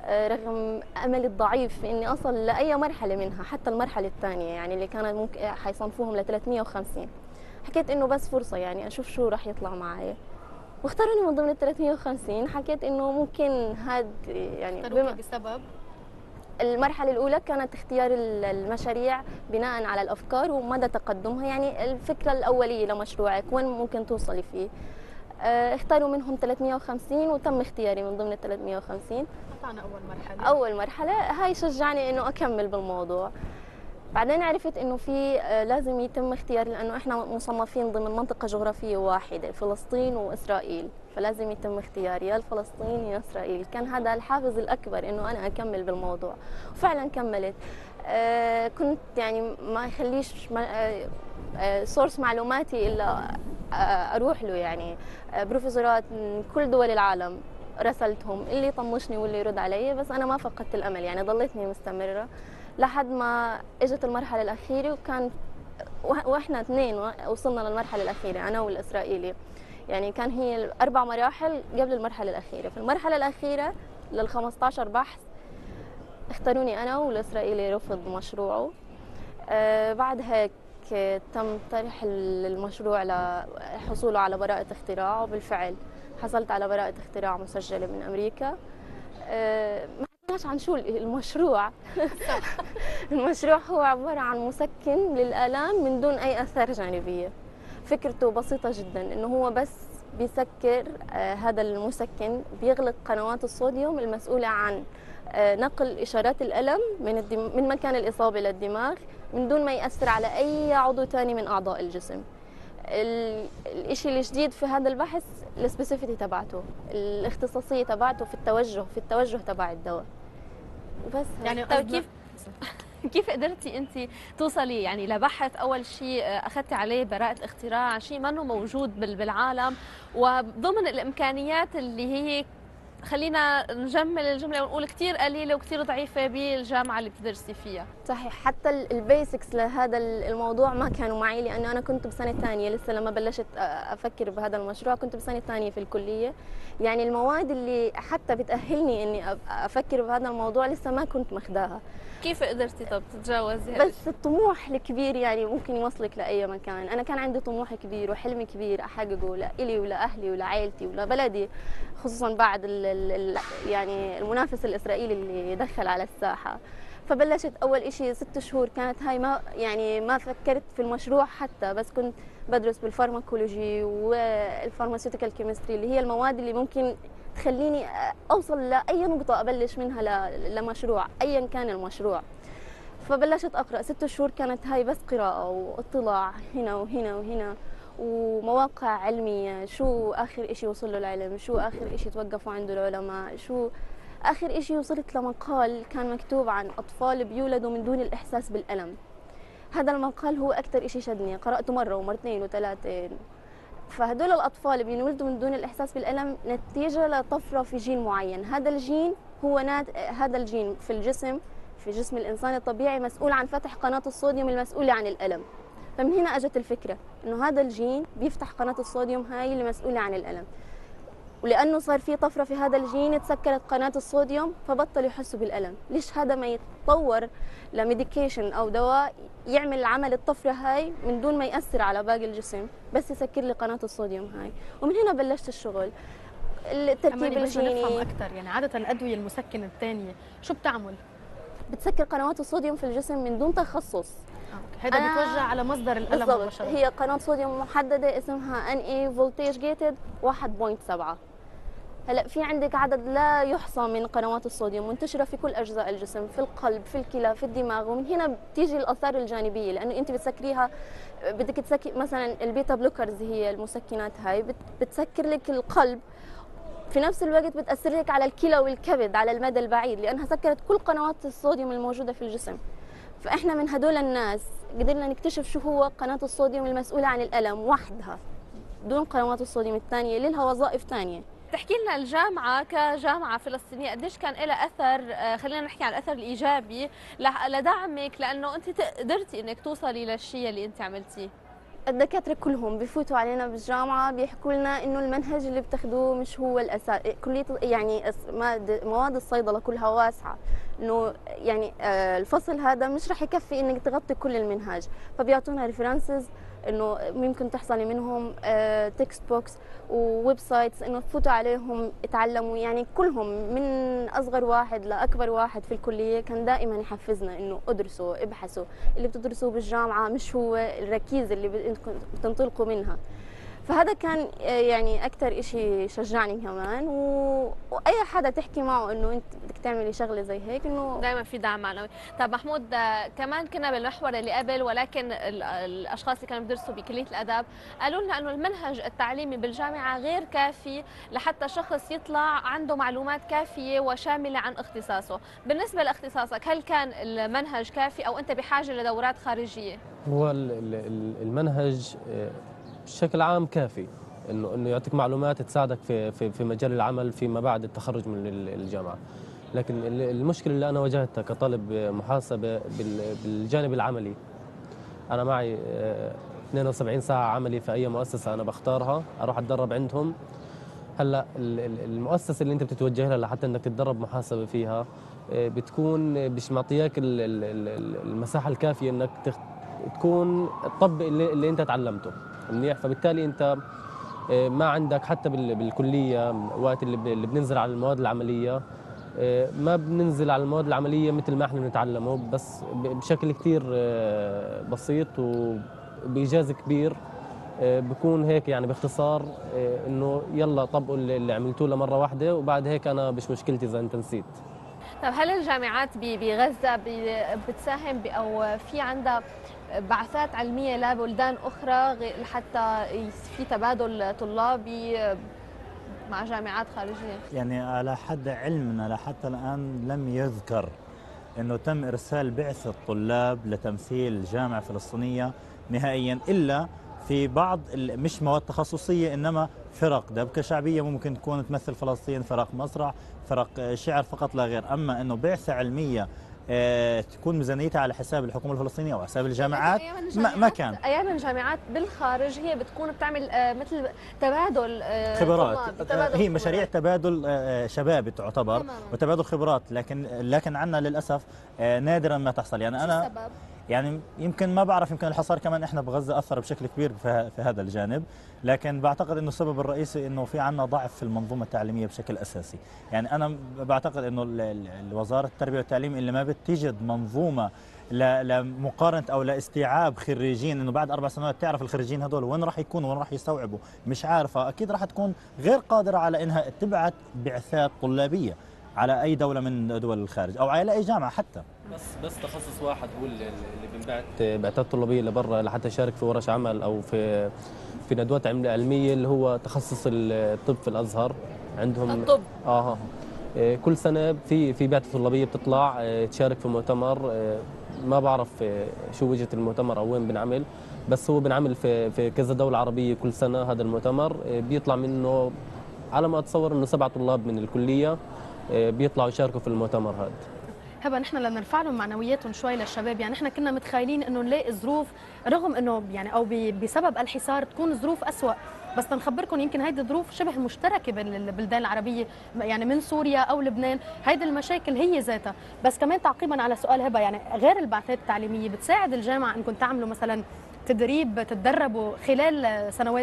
رغم املي الضعيف في اني اصل لاي مرحله منها، حتى المرحله الثانيه يعني اللي كانت ممكن حيصنفوهم ل ثلاثمئة وخمسين. حكيت انه بس فرصه يعني اشوف شو راح يطلع معي، واختاروني من ضمن ال ثلاثمئة وخمسين. حكيت انه ممكن هاد يعني بما بسبب المرحله الاولى كانت اختيار المشاريع بناء على الافكار ومدى تقدمها، يعني الفكره الاوليه لمشروعك وين ممكن توصلي فيه. اختاروا منهم ثلاثمئة وخمسين وتم اختياري من ضمن ال ثلاثمئة وخمسين. قطعنا اول مرحله. اول مرحله هاي شجعني انه اكمل بالموضوع. بعدين عرفت انه في لازم يتم اختياري لانه احنا مصنفين ضمن منطقه جغرافيه واحده، فلسطين واسرائيل، فلازم يتم اختياري يا الفلسطين يا اسرائيل. كان هذا الحافز الاكبر انه انا اكمل بالموضوع، وفعلا كملت. آه كنت يعني ما يخليش آه آه سورس معلوماتي الا آه اروح له، يعني آه بروفيسورات من كل دول العالم رسلتهم، اللي يطنشني واللي يرد علي، بس انا ما فقدت الامل، يعني ضليتني مستمره لحد ما اجت المرحله الاخيره. وكان واحنا اثنين وصلنا للمرحله الاخيره انا والاسرائيلي، يعني كان هي اربع مراحل قبل المرحله الاخيره. في المرحله الاخيره لل خمسة عشر بحث اختاروني انا، والاسرائيلي رفض مشروعه. آه بعد هيك تم طرح المشروع لحصوله على براءه اختراع، وبالفعل حصلت على براءه اختراع مسجله من امريكا. آه عن شو المشروع؟ المشروع هو عبارة عن مسكن للآلام من دون أي آثار جانبية. فكرته بسيطة جدا، إنه هو بس بيسكر آه هذا المسكن بيغلق قنوات الصوديوم المسؤولة عن آه نقل إشارات الألم من الدم من مكان الإصابة للدماغ من دون ما يأثر على أي عضو ثاني من أعضاء الجسم. الشيء الجديد في هذا البحث السبيسيفيتي تبعته، الاختصاصية تبعته في التوجه في التوجه تبع الدواء. بس يعني طيب كيف كيف قدرتي انت توصلي يعني لبحث اول شيء اخذتي عليه براءه اختراع، شيء ما موجود بالعالم وضمن الامكانيات اللي هي خلينا نجمل الجمله ونقول كثير قليله وكثير ضعيفه بالجامعه اللي بتدرسي فيها؟ صحيح، حتى البيسكس لهذا الموضوع ما كانوا معي، لانه انا كنت بسنه ثانيه لسه لما بلشت افكر بهذا المشروع، كنت بسنه ثانيه في الكليه. يعني المواد اللي حتى بتاهلني اني افكر بهذا الموضوع لسه ما كنت ماخذاها. كيف قدرتي طب تتجاوزي؟ بس الطموح الكبير يعني ممكن يوصلك لاي مكان. انا كان عندي طموح كبير وحلم كبير احققه لإلي ولاهلي ولعائلتي ولبلدي، خصوصا بعد ال ال يعني المنافس الاسرائيلي اللي دخل على الساحه. فبلشت اول شيء ست شهور كانت هاي ما يعني ما فكرت في المشروع حتى، بس كنت بدرس بالفارماكولوجي والفارماسيوتيكال كيمستري اللي هي المواد اللي ممكن تخليني اوصل لاي نقطه ابلش منها لمشروع ايا كان المشروع. فبلشت اقرا ست شهور كانت هاي بس قراءه واطلاع هنا وهنا وهنا ومواقع علميه، شو اخر شيء وصل له العلم، شو اخر شيء توقفوا عنده العلماء، شو اخر شيء. وصلت لمقال كان مكتوب عن اطفال بيولدوا من دون الاحساس بالالم. هذا المقال هو اكثر شيء شدني، قراته مره ومرتين وثلاثه. فهدول الأطفال بينولدوا من دون الإحساس بالألم نتيجة لطفرة في جين معين. هذا الجين هو نات... هذا الجين في الجسم في جسم الإنسان الطبيعي مسؤول عن فتح قناة الصوديوم المسؤولة عن الألم. فمن هنا أجت الفكرة إنه هذا الجين بيفتح قناة الصوديوم هاي اللي مسؤولة عن الألم، ولأنه صار في طفرة في هذا الجين تسكرت قناة الصوديوم فبطل يحسوا بالألم. ليش هذا ما يتطور لميديكيشن أو دواء يعمل عمل الطفرة هاي من دون ما يأثر على باقي الجسم، بس يسكر لي قناة الصوديوم هاي. ومن هنا بلشت الشغل. التركيب الجيني نفهم أكثر، يعني عادة الأدوية المسكنة الثانية شو بتعمل؟ بتسكر قنوات الصوديوم في الجسم من دون تخصص. هذا بتوجه على مصدر الألم مباشرة. هي قناة صوديوم محددة اسمها ان اي فولتيج جيتد واحد فاصلة سبعة. هلا في عندك عدد لا يحصى من قنوات الصوديوم منتشره في كل اجزاء الجسم، في القلب، في الكلى، في الدماغ، ومن هنا بتيجي الاثار الجانبيه، لانه انت بتسكريها بدك تسكر مثلا البيتا بلوكرز هي المسكنات هاي بتسكر لك القلب، في نفس الوقت بتاثر لك على الكلى والكبد على المدى البعيد لانها سكرت كل قنوات الصوديوم الموجوده في الجسم. فاحنا من هدول الناس قدرنا نكتشف شو هو قناه الصوديوم المسؤوله عن الالم وحدها، دون قنوات الصوديوم الثانيه اللي لها وظائف ثانيه. تحكي لنا الجامعة كجامعة فلسطينية قديش كان لها أثر، خلينا نحكي عن الأثر الإيجابي لدعمك، لأنه أنت قدرتي إنك توصلي للشيء اللي أنت عملتيه. الدكاترة كلهم بيفوتوا علينا بالجامعة بيحكوا لنا إنه المنهج اللي بتاخذوه مش هو الأساس، كلية يعني مواد الصيدلة كلها واسعة، إنه يعني الفصل هذا مش رح يكفي إنك تغطي كل المنهج، فبيعطونا ريفرنسز انه ممكن تحصلي منهم تكست بوكس وويب سايتس انه تفوتوا عليهم تعلموا، يعني كلهم من اصغر واحد لاكبر واحد في الكليه كان دائما يحفزنا انه ادرسوا ابحثوا، اللي بتدرسوه بالجامعه مش هو الركيزه اللي بتنطلقوا منها. فهذا كان يعني اكثر شيء شجعني كمان، و... واي حدا تحكي معه انه انت بدك تعملي شغله زي هيك انه دائما في دعم معنوي. طيب محمود، كمان كنا بالمحور اللي قبل، ولكن الاشخاص اللي كانوا بيدرسوا بكليه الاداب قالوا لنا انه المنهج التعليمي بالجامعه غير كافي لحتى شخص يطلع عنده معلومات كافيه وشامله عن اختصاصه. بالنسبه لاختصاصك، هل كان المنهج كافي او انت بحاجه لدورات خارجيه؟ هو المنهج بشكل عام كافي انه انه يعطيك معلومات تساعدك في في في مجال العمل فيما بعد التخرج من الجامعه، لكن المشكله اللي انا واجهتها كطالب محاسبه بالجانب العملي. انا معي اثنين وسبعين ساعه عملي في اي مؤسسه انا بختارها اروح اتدرب عندهم. هلا المؤسسه اللي انت بتتوجه لها لحتى انك تتدرب محاسبه فيها بتكون مش معطياك المساحه الكافيه انك تكون تطبق اللي, اللي انت تعلمته منيح، فبالتالي انت ما عندك حتى بالكليه وقت اللي بننزل على المواد العمليه ما بننزل على المواد العمليه مثل ما احنا بنتعلمه، بس بشكل كثير بسيط وبايجاز كبير. بكون هيك يعني باختصار انه يلا طبقوا اللي عملتوه لمره واحده وبعد هيك انا مش مشكلتي اذا انت نسيت. طيب هل الجامعات بغزه بتساهم او في عندها بعثات علميه لبلدان اخرى لحتى في تبادل طلابي مع جامعات خارجيه؟ يعني على حد علمنا لحتى الان لم يذكر انه تم ارسال بعثه طلاب لتمثيل الجامعه الفلسطينيه نهائيا، الا في بعض مش مواد تخصصيه انما فرق دبكه شعبيه ممكن تكون تمثل فلسطين، فرق مسرح، فرق شعر فقط لا غير. اما انه بعثه علميه آه تكون ميزانيتها على حساب الحكومه الفلسطينيه او حساب الجامعات ما, ما كان. ايام الجامعات بالخارج هي بتكون بتعمل آه مثل تبادل آه خبرات، تبادل هي مشاريع تبادل آه شباب تعتبر وتبادل خبرات، لكن لكن عندنا للاسف آه نادرا ما تحصل. يعني انا السبب؟ يعني يمكن ما بعرف، يمكن الحصار كمان احنا بغزه اثر بشكل كبير في هذا الجانب، لكن بعتقد انه السبب الرئيسي انه في عندنا ضعف في المنظومه التعليميه بشكل اساسي. يعني انا بعتقد انه وزاره التربيه والتعليم اللي ما بتجد منظومه لمقارنه او لاستيعاب خريجين، انه بعد اربع سنوات تعرف الخريجين هذول وين راح يكونوا وين راح يستوعبوا، مش عارفه، اكيد راح تكون غير قادره على انها تبعث بعثات طلابيه على اي دوله من دول الخارج او على اي جامعه حتى. بس بس تخصص واحد هو اللي بنبعت بعثات طلابيه لبرا لحتى يشارك في ورش عمل او في في ندوات علميه، اللي هو تخصص الطب في الازهر عندهم الطب. اه كل سنه في في بعثه طلابيه بتطلع تشارك في مؤتمر، ما بعرف شو وجهه المؤتمر او وين بنعمل، بس هو بنعمل في في كذا دوله عربيه كل سنه. هذا المؤتمر بيطلع منه على ما اتصور انه سبع طلاب من الكليه بيطلعوا يشاركوا في المؤتمر هذا. هبه نحن لنرفع لهم معنوياتهم شوي للشباب، يعني نحن كنا متخيلين انه نلاقي ظروف رغم انه يعني او بسبب الحصار تكون ظروف اسوء، بس لنخبركم يمكن هيدي الظروف شبه مشتركه بين البلدان العربيه، يعني من سوريا او لبنان، هيدي المشاكل هي ذاتها. بس كمان تعقيبا على سؤال هبه، يعني غير البعثات التعليميه بتساعد الجامعه انكم تعملوا مثلا تدريب تتدربوا خلال سنوات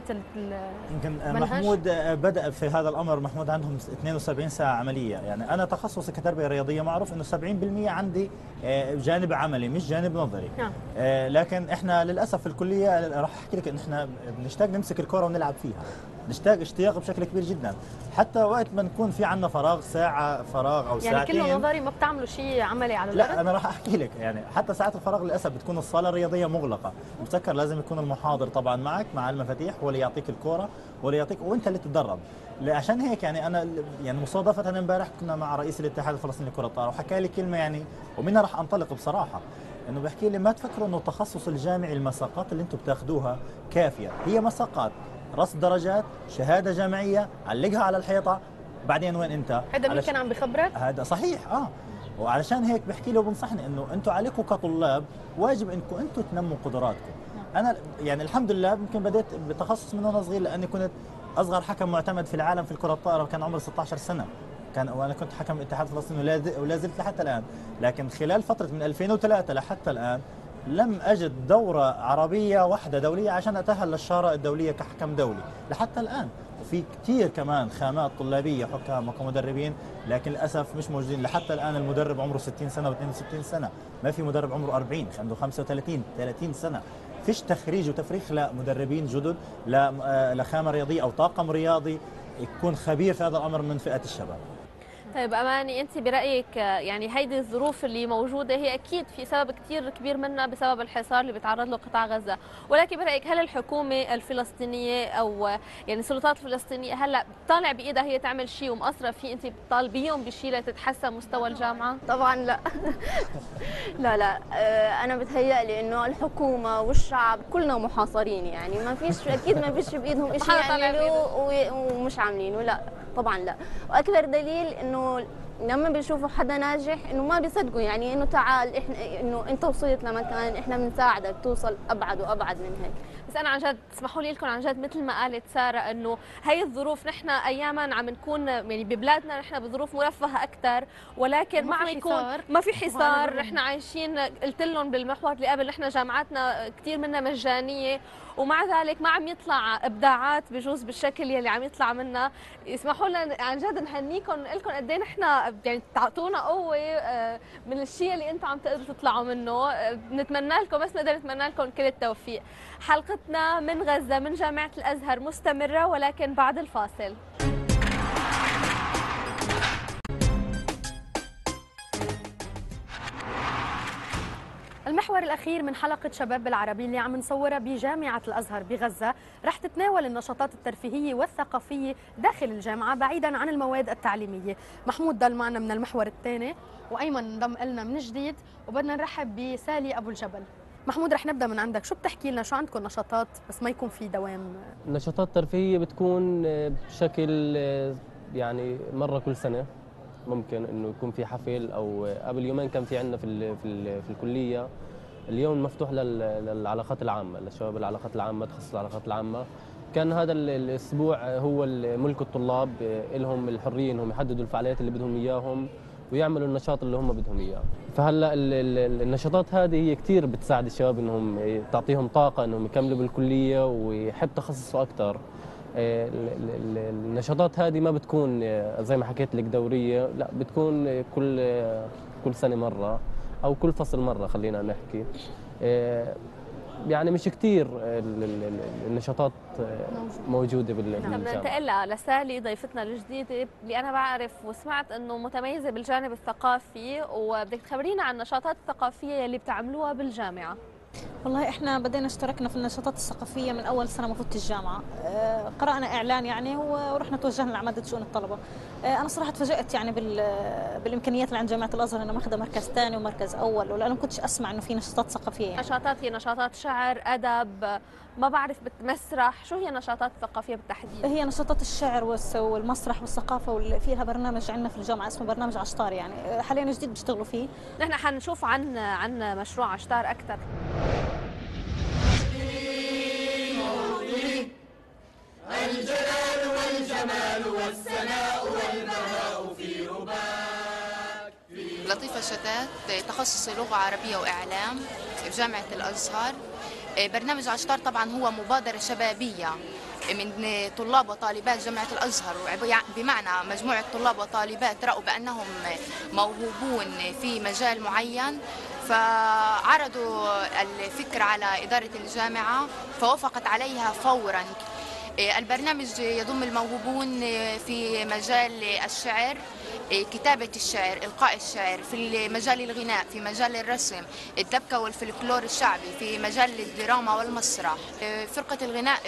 يمكن محمود بدأ في هذا الأمر. محمود عندهم اثنين وسبعين ساعة عملية، يعني أنا تخصصي كتربية رياضية معروف إنه سبعين بالمئة عندي جانب عملي مش جانب نظري. نعم. لكن إحنا للأسف في الكلية راح أحكي لك إن إحنا بنشتاق نمسك الكرة ونلعب فيها، نشتاق اشتياق بشكل كبير جدا، حتى وقت ما نكون في عندنا فراغ ساعة فراغ أو يعني ساعتين. يعني كله نظري، ما بتعملوا شيء عملي على الأرض؟ لا أنا راح أحكي لك، يعني حتى ساعات الفراغ للأسف بتكون الصالة الرياضية مغلقة، بتذكر لازم يكون المحاضر طبعا معك مع المفاتيح ولا يعطيك الكرة ولا يعطيك وأنت اللي تتدرب. عشان هيك يعني أنا يعني مصادفة امبارح كنا مع رئيس الاتحاد الفلسطيني لكرة الطائرة وحكى لي كلمة يعني ومنها راح أنطلق بصراحة. انه بيحكي لي ما تفكروا انه التخصص الجامعي المساقات اللي انتم بتاخذوها كافيه، هي مساقات رصد درجات، شهاده جامعيه، علقها على الحيطه، بعدين وين انت؟ هذا مين كان عم بخبرك؟ هذا صحيح اه وعلشان هيك بحكي له وبنصحني انه انتم عليكم كطلاب واجب انكم انتم تنموا قدراتكم. انا يعني الحمد لله يمكن بديت بتخصص من وانا صغير لاني كنت اصغر حكم معتمد في العالم في الكره الطائره وكان عمري ستة عشر سنه. كان وانا كنت حكم اتحاد فلسطين ولا زلت لحتى الان، لكن خلال فتره من ألفين وثلاثة لحتى الان لم اجد دوره عربيه واحده دوليه عشان اتاهل للشاره الدوليه كحكم دولي لحتى الان. وفي كثير كمان خامات طلابيه حكام وكمدربين لكن للاسف مش موجودين لحتى الان. المدرب عمره ستين سنه واثنين وستين سنه، ما في مدرب عمره أربعين، عنده خمسة وثلاثين ثلاثين سنه. فيش تخريج وتفريخ لمدربين جدد لخامه رياضيه او طاقم رياضي يكون خبير في هذا الامر من فئه الشباب. طيب أماني، أنت برأيك يعني هيدي الظروف اللي موجودة هي أكيد في سبب كتير كبير منها بسبب الحصار اللي بيتعرض له قطاع غزة، ولكن برأيك هل الحكومة الفلسطينية أو يعني السلطات الفلسطينية هلا طالع بإيدها هي تعمل شيء ومقصرة فيه؟ أنت بتطالبيهم بشيء لتتحسن مستوى الجامعة؟ طبعا لا. لا لا أنا بتهيألي إنه الحكومة والشعب كلنا محاصرين، يعني ما فيش أكيد ما فيش بإيدهم شيء يعملوه ومش عاملينه، لا طبعا لا. واكبر دليل انه لما بيشوفوا حدا ناجح انه ما بيصدقوا، يعني انه تعال احنا انه انت وصلت لمكان احنا بنساعدك توصل ابعد وابعد من هيك. بس انا عن جد اسمحوا لي لكم عن جد مثل ما قالت ساره انه هي الظروف نحن اياما عم نكون يعني ببلادنا نحن بظروف مرفهه اكثر، ولكن ما عم يكون ما في حصار. نحن عايشين قلت لهم بالمحور اللي قبل نحن جامعاتنا كثير منها مجانيه، ومع ذلك ما عم يطلع ابداعات بجوز بالشكل يلي عم يطلع منا. اسمحوا لنا عن جد نهنيكم، لكم قد ايه نحن يعني تعطونا قوه من الشيء اللي انتم عم تقدروا تطلعوا منه. نتمنى لكم بس نقدر نتمنى لكم كل التوفيق. حلقتنا من غزه من جامعه الازهر مستمره ولكن بعد الفاصل. المحور الأخير من حلقة شباب بالعربي اللي عم نصورها بجامعة الأزهر بغزة رح تتناول النشاطات الترفيهية والثقافية داخل الجامعة بعيدا عن المواد التعليمية. محمود ضل معنا من المحور الثاني وأيمن انضم لنا من جديد، وبدنا نرحب بسالي أبو الجبل. محمود رح نبدأ من عندك، شو بتحكي لنا، شو عندكم نشاطات بس ما يكون في دوام؟ النشاطات الترفيهية بتكون بشكل يعني مرة كل سنة، ممكن انه يكون في حفل، او قبل يومين كان في عندنا في ال في, ال في الكليه اليوم مفتوح للعلاقات العامه، للشباب العلاقات العامه، تخصص العلاقات العامه. كان هذا الاسبوع هو ملك الطلاب، لهم الحريه انهم يحددوا الفعاليات اللي بدهم اياهم ويعملوا النشاط اللي هم بدهم اياه. فهلا النشاطات هذه هي كثير بتساعد الشباب انهم تعطيهم طاقه انهم يكملوا بالكليه ويحب تخصصه اكثر. النشاطات هذه ما بتكون زي ما حكيت لك دوريه، لا بتكون كل كل سنه مره او كل فصل مره خلينا نحكي. يعني مش كثير النشاطات موجوده بالجامعه. بدنا ننتقل لسالي ضيفتنا الجديده اللي انا بعرف وسمعت انه متميزه بالجانب الثقافي، وبدك تخبرينا عن النشاطات الثقافيه اللي بتعملوها بالجامعه. والله احنا بدينا اشتركنا في النشاطات الثقافيه من اول سنه ما فوت الجامعه. اه قرانا اعلان يعني ورحنا توجهنا لعماده شؤون الطلبه. اه انا صراحه تفاجات يعني بالامكانيات اللي عند جامعه الازهر، انه ماخذه مركز ثاني ومركز اول، ولانه ما كنتش اسمع انه في نشاطات ثقافيه يعني. نشاطات هي نشاطات شعر، ادب، ما بعرف مسرح، شو هي النشاطات الثقافيه بالتحديد؟ هي نشاطات الشعر والمسرح والثقافه، وفي لها برنامج عندنا في الجامعه اسمه برنامج عشتار، يعني حاليا جديد بيشتغلوا فيه. نحن حنشوف عن عن مشروع عشتار اكثر. الجلال والجمال والسناء والبهاء في رباك. لطيفة شتات، تخصصي لغة عربية وإعلام بجامعة الأزهر. برنامج عشتار طبعا هو مبادرة شبابية من طلاب وطالبات جامعة الأزهر، بمعنى مجموعة طلاب وطالبات رأوا بأنهم موهوبون في مجال معين، فعرضوا الفكرة على إدارة الجامعة فوافقت عليها فورا. البرنامج يضم الموهوبون في مجال الشعر، كتابة الشعر، إلقاء الشعر، في مجال الغناء، في مجال الرسم، الدبكة والفلكلور الشعبي، في مجال الدراما والمسرح. فرقة الغناء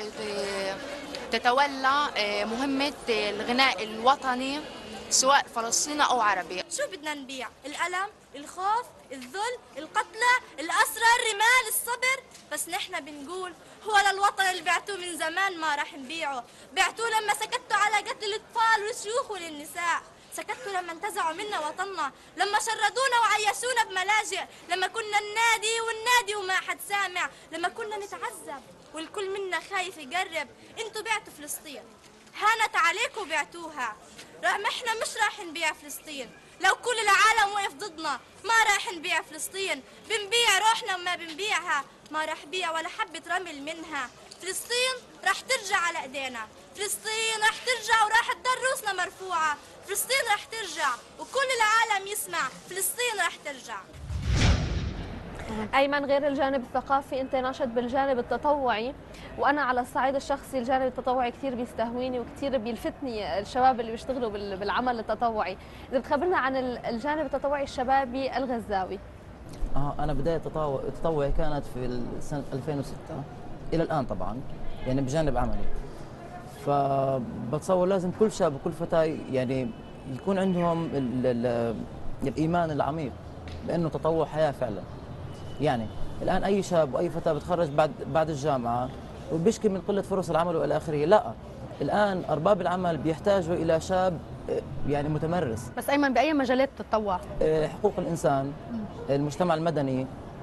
تتولى مهمة الغناء الوطني سواء فلسطيني أو عربي. شو بدنا نبيع؟ الألم، الخوف، الذل، القتلى، الأسرى، الرمال، الصبر. بس نحن بنقول هو للوطن اللي بعتوه من زمان ما راح نبيعه. بعتوه لما سكتوا على قتل الأطفال والشيوخ والنساء، سكتوا لما انتزعوا منا وطننا، لما شردونا وعيشونا بملاجئ، لما كنا ننادي والنادي وما حد سامع، لما كنا نتعذب والكل منا خايف يقرب. انتوا بعتوا فلسطين، هانت عليكم وبعتوها. رغم احنا مش راح نبيع فلسطين، لو كل العالم وقف ضدنا ما راح نبيع فلسطين. بنبيع روحنا وما بنبيعها، ما راح بيع ولا حبة رمل منها. فلسطين راح ترجع على ايدينا، فلسطين راح ترجع وراح تضل روسنا مرفوعة. فلسطين راح ترجع وكل العالم يسمع، فلسطين راح ترجع. أيمن، غير الجانب الثقافي أنت ناشط بالجانب التطوعي، وأنا على الصعيد الشخصي الجانب التطوعي كثير بيستهويني وكثير بيلفتني الشباب اللي بيشتغلوا بالعمل التطوعي. إذا بتخبرنا عن الجانب التطوعي الشبابي الغزاوي. اه انا بدايه تطوعي كانت في سنه ألفين وستة الى الان طبعا، يعني بجانب عملي. فبتصور لازم كل شاب وكل فتاه يعني يكون عندهم ال ال الايمان العميق بانه التطوع حياه فعلا. يعني الان اي شاب واي فتاه بتخرج بعد بعد الجامعه وبيشكي من قله فرص العمل والى اخره، لا، الان ارباب العمل بيحتاجوا الى شاب يعني متمرس. بس ايمن، باي مجالات تتطوع؟ حقوق الانسان، المجتمع المدني.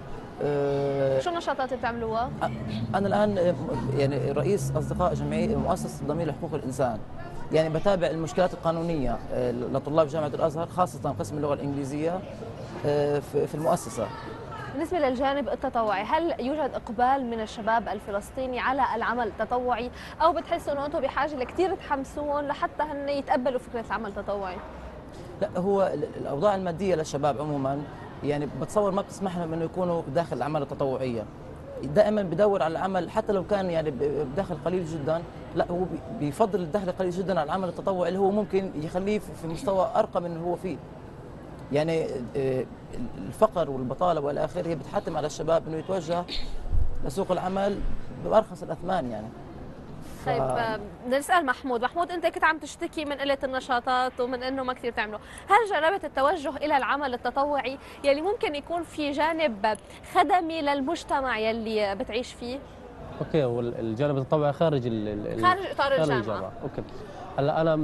شو النشاطات اللي بتعملوها؟ انا الان يعني رئيس اصدقاء جمعيه مؤسسه ضمير لحقوق الانسان، يعني بتابع المشكلات القانونيه لطلاب جامعه الازهر، خاصه قسم اللغه الانجليزيه في المؤسسه. بالنسبة للجانب التطوعي، هل يوجد إقبال من الشباب الفلسطيني على العمل التطوعي، أو بتحسوا أنه أنتم بحاجة لكثير تحمسوهم لحتى هن يتقبلوا فكرة العمل التطوعي؟ لا، هو الأوضاع المادية للشباب عموما يعني بتصور ما بتسمح لهم أنه يكونوا داخل الأعمال التطوعية. دائما بدور على العمل حتى لو كان يعني بدخل قليل جدا، لا هو بيفضل الدخل قليل جدا على العمل التطوعي اللي هو ممكن يخليه في مستوى أرقى من اللي هو فيه. يعني الفقر والبطاله والى اخره هي بتحتم على الشباب انه يتوجه لسوق العمل بارخص الاثمان يعني. ف... طيب بدنا نسال محمود، محمود انت كنت عم تشتكي من قله النشاطات ومن انه ما كثير تعملوا، هل جربت التوجه الى العمل التطوعي يلي ممكن يكون في جانب خدمي للمجتمع يلي بتعيش فيه؟ اوكي، هو الجانب التطوعي خارج ال خارج اطار الجامعه. الجامعه. اوكي، هلا انا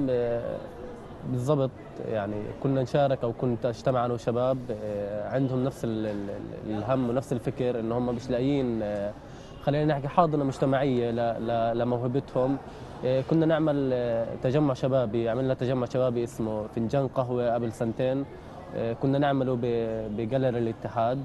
بالضبط يعني كنا نشارك او كنت اجتمع انا وشباب عندهم نفس الهم ونفس الفكر، ان هم مش لاقيين خلينا نحكي حاضنه مجتمعيه لموهبتهم. كنا نعمل تجمع شبابي، عملنا تجمع شبابي اسمه فنجان قهوه قبل سنتين، كنا نعمله بجاليري الاتحاد.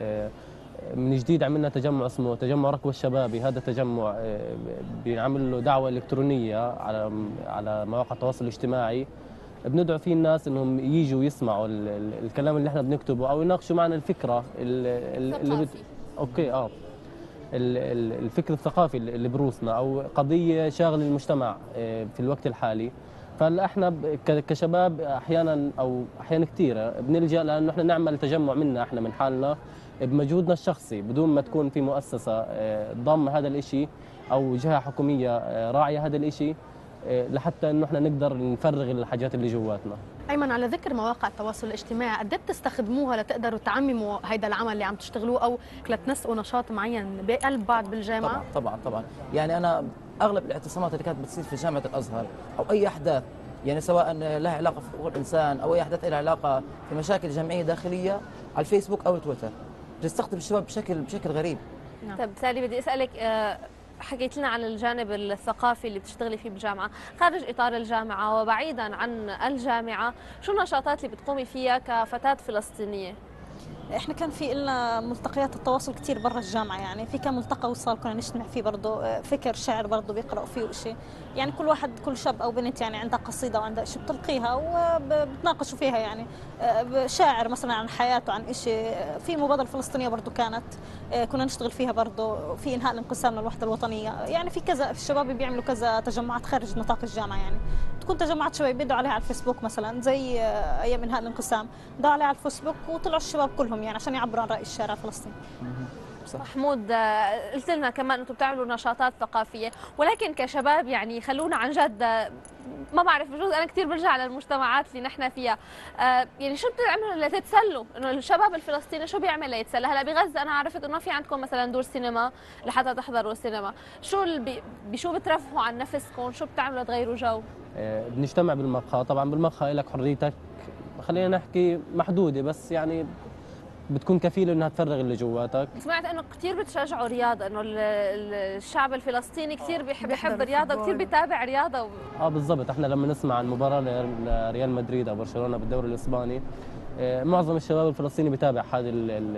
من جديد عملنا تجمع اسمه تجمع ركوه الشبابي، هذا تجمع بنعمل له دعوه الكترونيه على على مواقع التواصل الاجتماعي، بندعو فيه الناس انهم ييجوا يسمعوا ال ال الكلام اللي احنا بنكتبه او يناقشوا معنا الفكره اللي بت... اوكي اه ال ال الفكر الثقافي اللي بروسنا او قضيه شاغله المجتمع في الوقت الحالي. فاحنا كشباب احيانا او احيانا كثيره بنلجا لانه احنا نعمل تجمع منا احنا من حالنا بمجهودنا الشخصي بدون ما تكون في مؤسسه ضم هذا الشيء او جهه حكوميه راعيه هذا الشيء لحتى انه احنا نقدر نفرغ الحاجات اللي جواتنا. ايمن، على ذكر مواقع التواصل الاجتماعي، قد ايه بتستخدموها لتقدروا تعمموا هيدا العمل اللي عم تشتغلوه او لتنسقوا نشاط معين بقلب بعض بالجامعه؟ طبعا طبعا طبعا، يعني انا اغلب الاعتصامات اللي كانت بتصير في جامعه الازهر او اي احداث يعني سواء لها علاقه في حقوق الانسان او اي احداث لها علاقه في مشاكل جمعيه داخليه على الفيسبوك او تويتر، بتستخدم الشباب بشكل بشكل غريب. نعم. طيب بالتالي بدي اسالك، حكيت لنا عن الجانب الثقافي اللي بتشتغلي فيه بالجامعة، خارج إطار الجامعة وبعيدا عن الجامعة، شو النشاطات اللي بتقومي فيها كفتاة فلسطينية؟ احنا كان في لنا ملتقيات التواصل كثير برا الجامعه، يعني في كان ملتقى وصال كنا نجتمع فيه برضه، فكر شعر برضه بيقراوا فيه وشيء، يعني كل واحد كل شاب او بنت يعني عندها قصيده وعندها شيء بتلقيها وبتناقشوا فيها، يعني شاعر مثلا عن حياته عن شيء. في مبادره فلسطينيه برضه كانت كنا نشتغل فيها برضه، في انهاء الانقسام للوحده الوطنيه، يعني في كذا الشباب بيعملوا كذا تجمعات خارج نطاق الجامعه، يعني تكون تجمعات شباب بيدعوا عليها على الفيسبوك مثلا زي ايام انهاء الانقسام، دعوا عليها على الفيسبوك وطلعوا الشباب كلهم يعني عشان يعبروا عن راي الشارع الفلسطيني. صح. محمود قلت لنا كمان انتم بتعملوا نشاطات ثقافيه، ولكن كشباب يعني خلونا عن جد، ما بعرف بجوز انا كثير برجع للمجتمعات اللي نحن فيها، آه يعني شو بتعملوا لتتسلوا؟ انه الشباب الفلسطيني شو بيعمل ليتسلى؟ هلا بغزه انا عرفت انه في عندكم مثلا دور سينما لحتى تحضروا سينما، شو بي بشو بترفهوا عن نفسكم؟ شو بتعملوا لتغيروا جو؟ آه بنجتمع بالمقهى، طبعا بالمقهى لك حريتك خلينا نحكي محدوده، بس يعني بتكون كفيله انها تفرغ اللي جواتك. سمعت انه كثير بتشجعوا رياضه، انه الشعب الفلسطيني كثير بيحب يحب الرياضه، كثير بيتابع رياضه و... اه بالضبط. احنا لما نسمع عن مباراه لريال مدريد او برشلونه بالدوري الاسباني، معظم الشباب الفلسطيني بيتابع هذه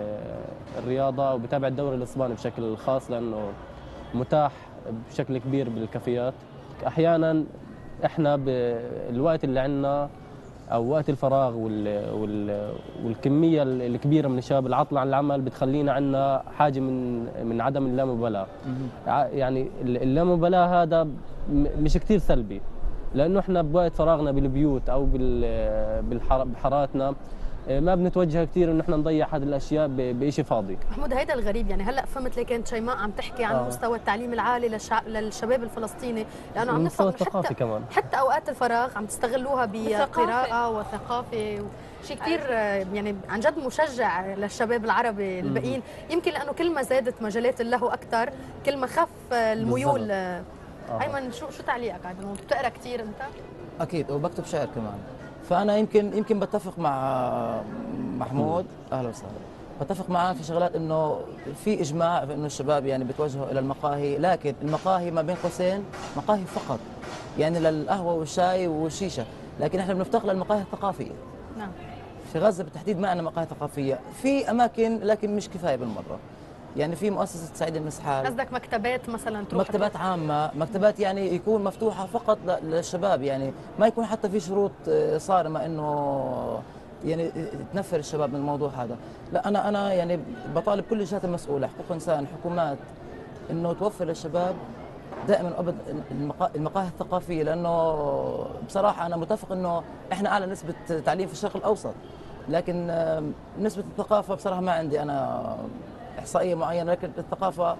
الرياضه وبيتابع الدوري الاسباني بشكل خاص لانه متاح بشكل كبير بالكافيات. احيانا احنا بالوقت اللي عندنا او وقت الفراغ وال... وال... والكميه الكبيره من الشباب العطله عن العمل بتخلينا عندنا حاجه من من عدم اللامبالاه. يعني اللامبالاه هذا مش كثير سلبي، لانه احنا بوقت فراغنا بالبيوت او بال... بحاراتنا ما بنتوجه كثير انه احنا نضيع هذه الاشياء بشيء فاضي. محمود هيدا الغريب، يعني هلا فهمت ليه كانت شيماء عم تحكي عن آه. مستوى التعليم العالي للشع... للشباب الفلسطيني، لانه عم المستوى نفهم الثقافي حتى كمان حتى اوقات الفراغ عم تستغلوها بقراءه وثقافه، شيء كثير يعني عن جد مشجع للشباب العربي الباقيين. يمكن لانه كل ما زادت مجالات اللهو اكثر كل ما خف الميول. آه. ايمن شو شو تعليقك على الموضوع؟ بتقرا كثير انت؟ اكيد، وبكتب شعر كمان. فانا يمكن يمكن بتفق مع محمود، اهلا وسهلا، بتفق معاه في شغلات انه في اجماع في انه الشباب يعني بيتوجهوا الى المقاهي، لكن المقاهي ما بين قوسين مقاهي فقط، يعني للقهوه والشاي والشيشه، لكن احنا بنفتقر للمقاهي الثقافيه. نعم. في غزه بالتحديد ما عندنا مقاهي ثقافيه، في اماكن لكن مش كفايه بالمره. يعني في مؤسسه سعيد المسحال، قصدك مكتبات مثلا تروح؟ مكتبات عامه، مكتبات يعني يكون مفتوحه فقط للشباب، يعني ما يكون حتى في شروط صارمه انه يعني تنفر الشباب من الموضوع هذا. لا انا انا يعني بطالب كل الجهات المسؤوله، حقوق انسان، حكومات، انه توفر للشباب دائما ابد المقاهي الثقافيه، لانه بصراحه انا متفق انه احنا اعلى نسبه تعليم في الشرق الاوسط، لكن نسبه الثقافه بصراحه ما عندي انا احصائيه معينه، لكن الثقافه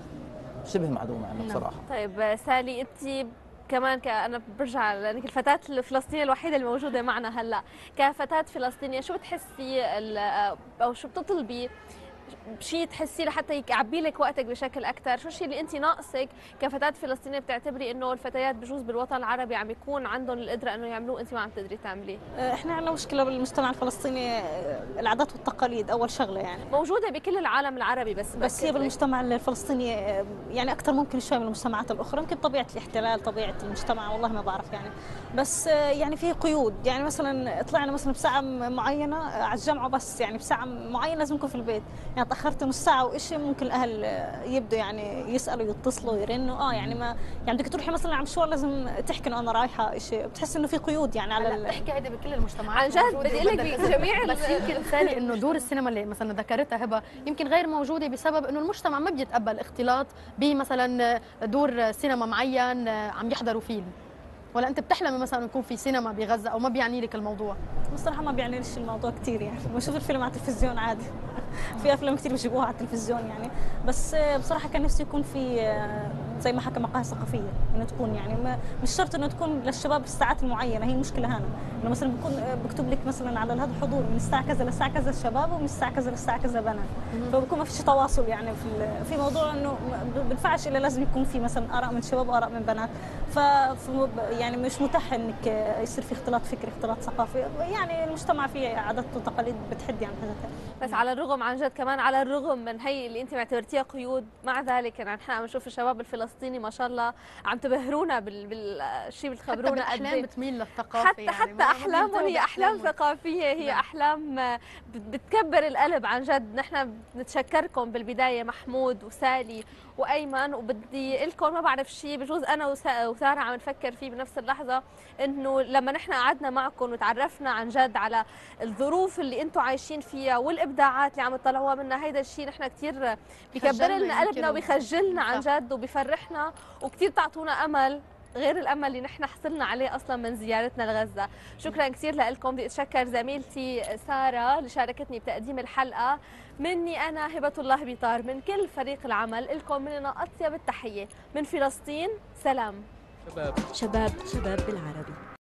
شبه معدومه عندنا بصراحه. طيب سالي، انت كمان ك... انا برجع لانك الفتاه الفلسطينيه الوحيده الموجوده معنا هلا، كفتاه فلسطينيه شو بتحسي ال... او شو بتطلبي شيء تحسيه لحتى يعبي لك وقتك بشكل اكثر؟ شو الشيء اللي انت ناقصك كفتاه فلسطينيه بتعتبري انه الفتيات بجوز بالوطن العربي عم يكون عندهم القدره انه يعملوه انت ما عم تقدري تعمليه؟ احنا عندنا مشكله بالمجتمع الفلسطيني، العادات والتقاليد اول شغله يعني موجوده بكل العالم العربي، بس بس هي بالمجتمع الفلسطيني يعني اكثر ممكن شوي من المجتمعات الاخرى، يمكن طبيعه الاحتلال، طبيعه المجتمع، والله ما بعرف يعني، بس يعني في قيود. يعني مثلا طلعنا مثلا بساعه معينه على الجامعه، بس يعني بساعه معينه لازم نكون في البيت، يعني تاخرت نص ساعه وإشي ممكن الاهل يبدوا يعني يسالوا يتصلوا يرنوا، اه يعني ما يعني بدك تروحي مثلا على مشوار لازم تحكي انه انا رايحه شيء، بتحس انه في قيود يعني على ال... بتحكي هيدي بكل المجتمعات عن جد. بدي اقول لك بجميع بس يمكن ثاني انه دور السينما اللي مثلا ذكرتها هبه يمكن غير موجوده بسبب انه المجتمع ما بيتقبل اختلاط بمثلا دور سينما معين عم يحضروا فيلم. ولا انت بتحلمي مثلا يكون في سينما بغزه او ما بيعني لك الموضوع؟ بصراحه ما بيعني ليش الموضوع كثير، يعني بشوف الفيلم على التلفزيون عادي. في افلام كثير بيجيبوها على التلفزيون يعني، بس بصراحه كان نفسي يكون في زي ما حكى مقاهي ثقافيه، انه تكون يعني ما مش شرط انه تكون للشباب الساعات المعينه، هي المشكله هنا انه مثلا بكون بكتب لك مثلا على هذا الحضور من الساعه كذا للساعه كذا الشباب ومن الساعه كذا للساعه كذا بنات، فبكون ما فيش تواصل يعني في في موضوع انه ما بينفعش الا لازم يكون في مثلا اراء من شباب واراء من بنات، ف يعني مش متاح انك يصير في اختلاط فكري، اختلاط ثقافي، يعني المجتمع فيه عادات وتقاليد بتحدي عن هذا. بس على الرغم عن جد كمان على الرغم من هي اللي انت معتبرتيها قيود، مع ذلك يعني نحن عم نشوف الشباب الفلسطيني ما شاء الله عم تبهرونا بال بالشيء اللي بتخبرونا قد ايه. احلام بتميل للثقافه، حتى يعني حتى احلامهم هي احلام ثقافيه، هي نعم. احلام بتكبر القلب عن جد. نحن بنتشكركم بالبدايه محمود وسالي وايمن، وبدي اقول لكم ما بعرف شيء بجوز انا وساره عم نفكر فيه بنفس اللحظه، انه لما نحن قعدنا معكم وتعرفنا عن جد على الظروف اللي انتم عايشين فيها والابداعات اللي عم تطلعوها منا، هيدا الشيء نحن كثير بيكبر لنا قلبنا وبيخجلنا عن جد وبيفرحنا، وكثير تعطونا امل غير الامل اللي نحن حصلنا عليه اصلا من زيارتنا لغزه. شكرا كثير لكم. بدي اتشكر زميلتي ساره اللي شاركتني بتقديم الحلقه. مني انا هبه الله بيطار من كل فريق العمل، لكم مننا اطيب التحيه من فلسطين. سلام شباب شباب شباب بالعربي.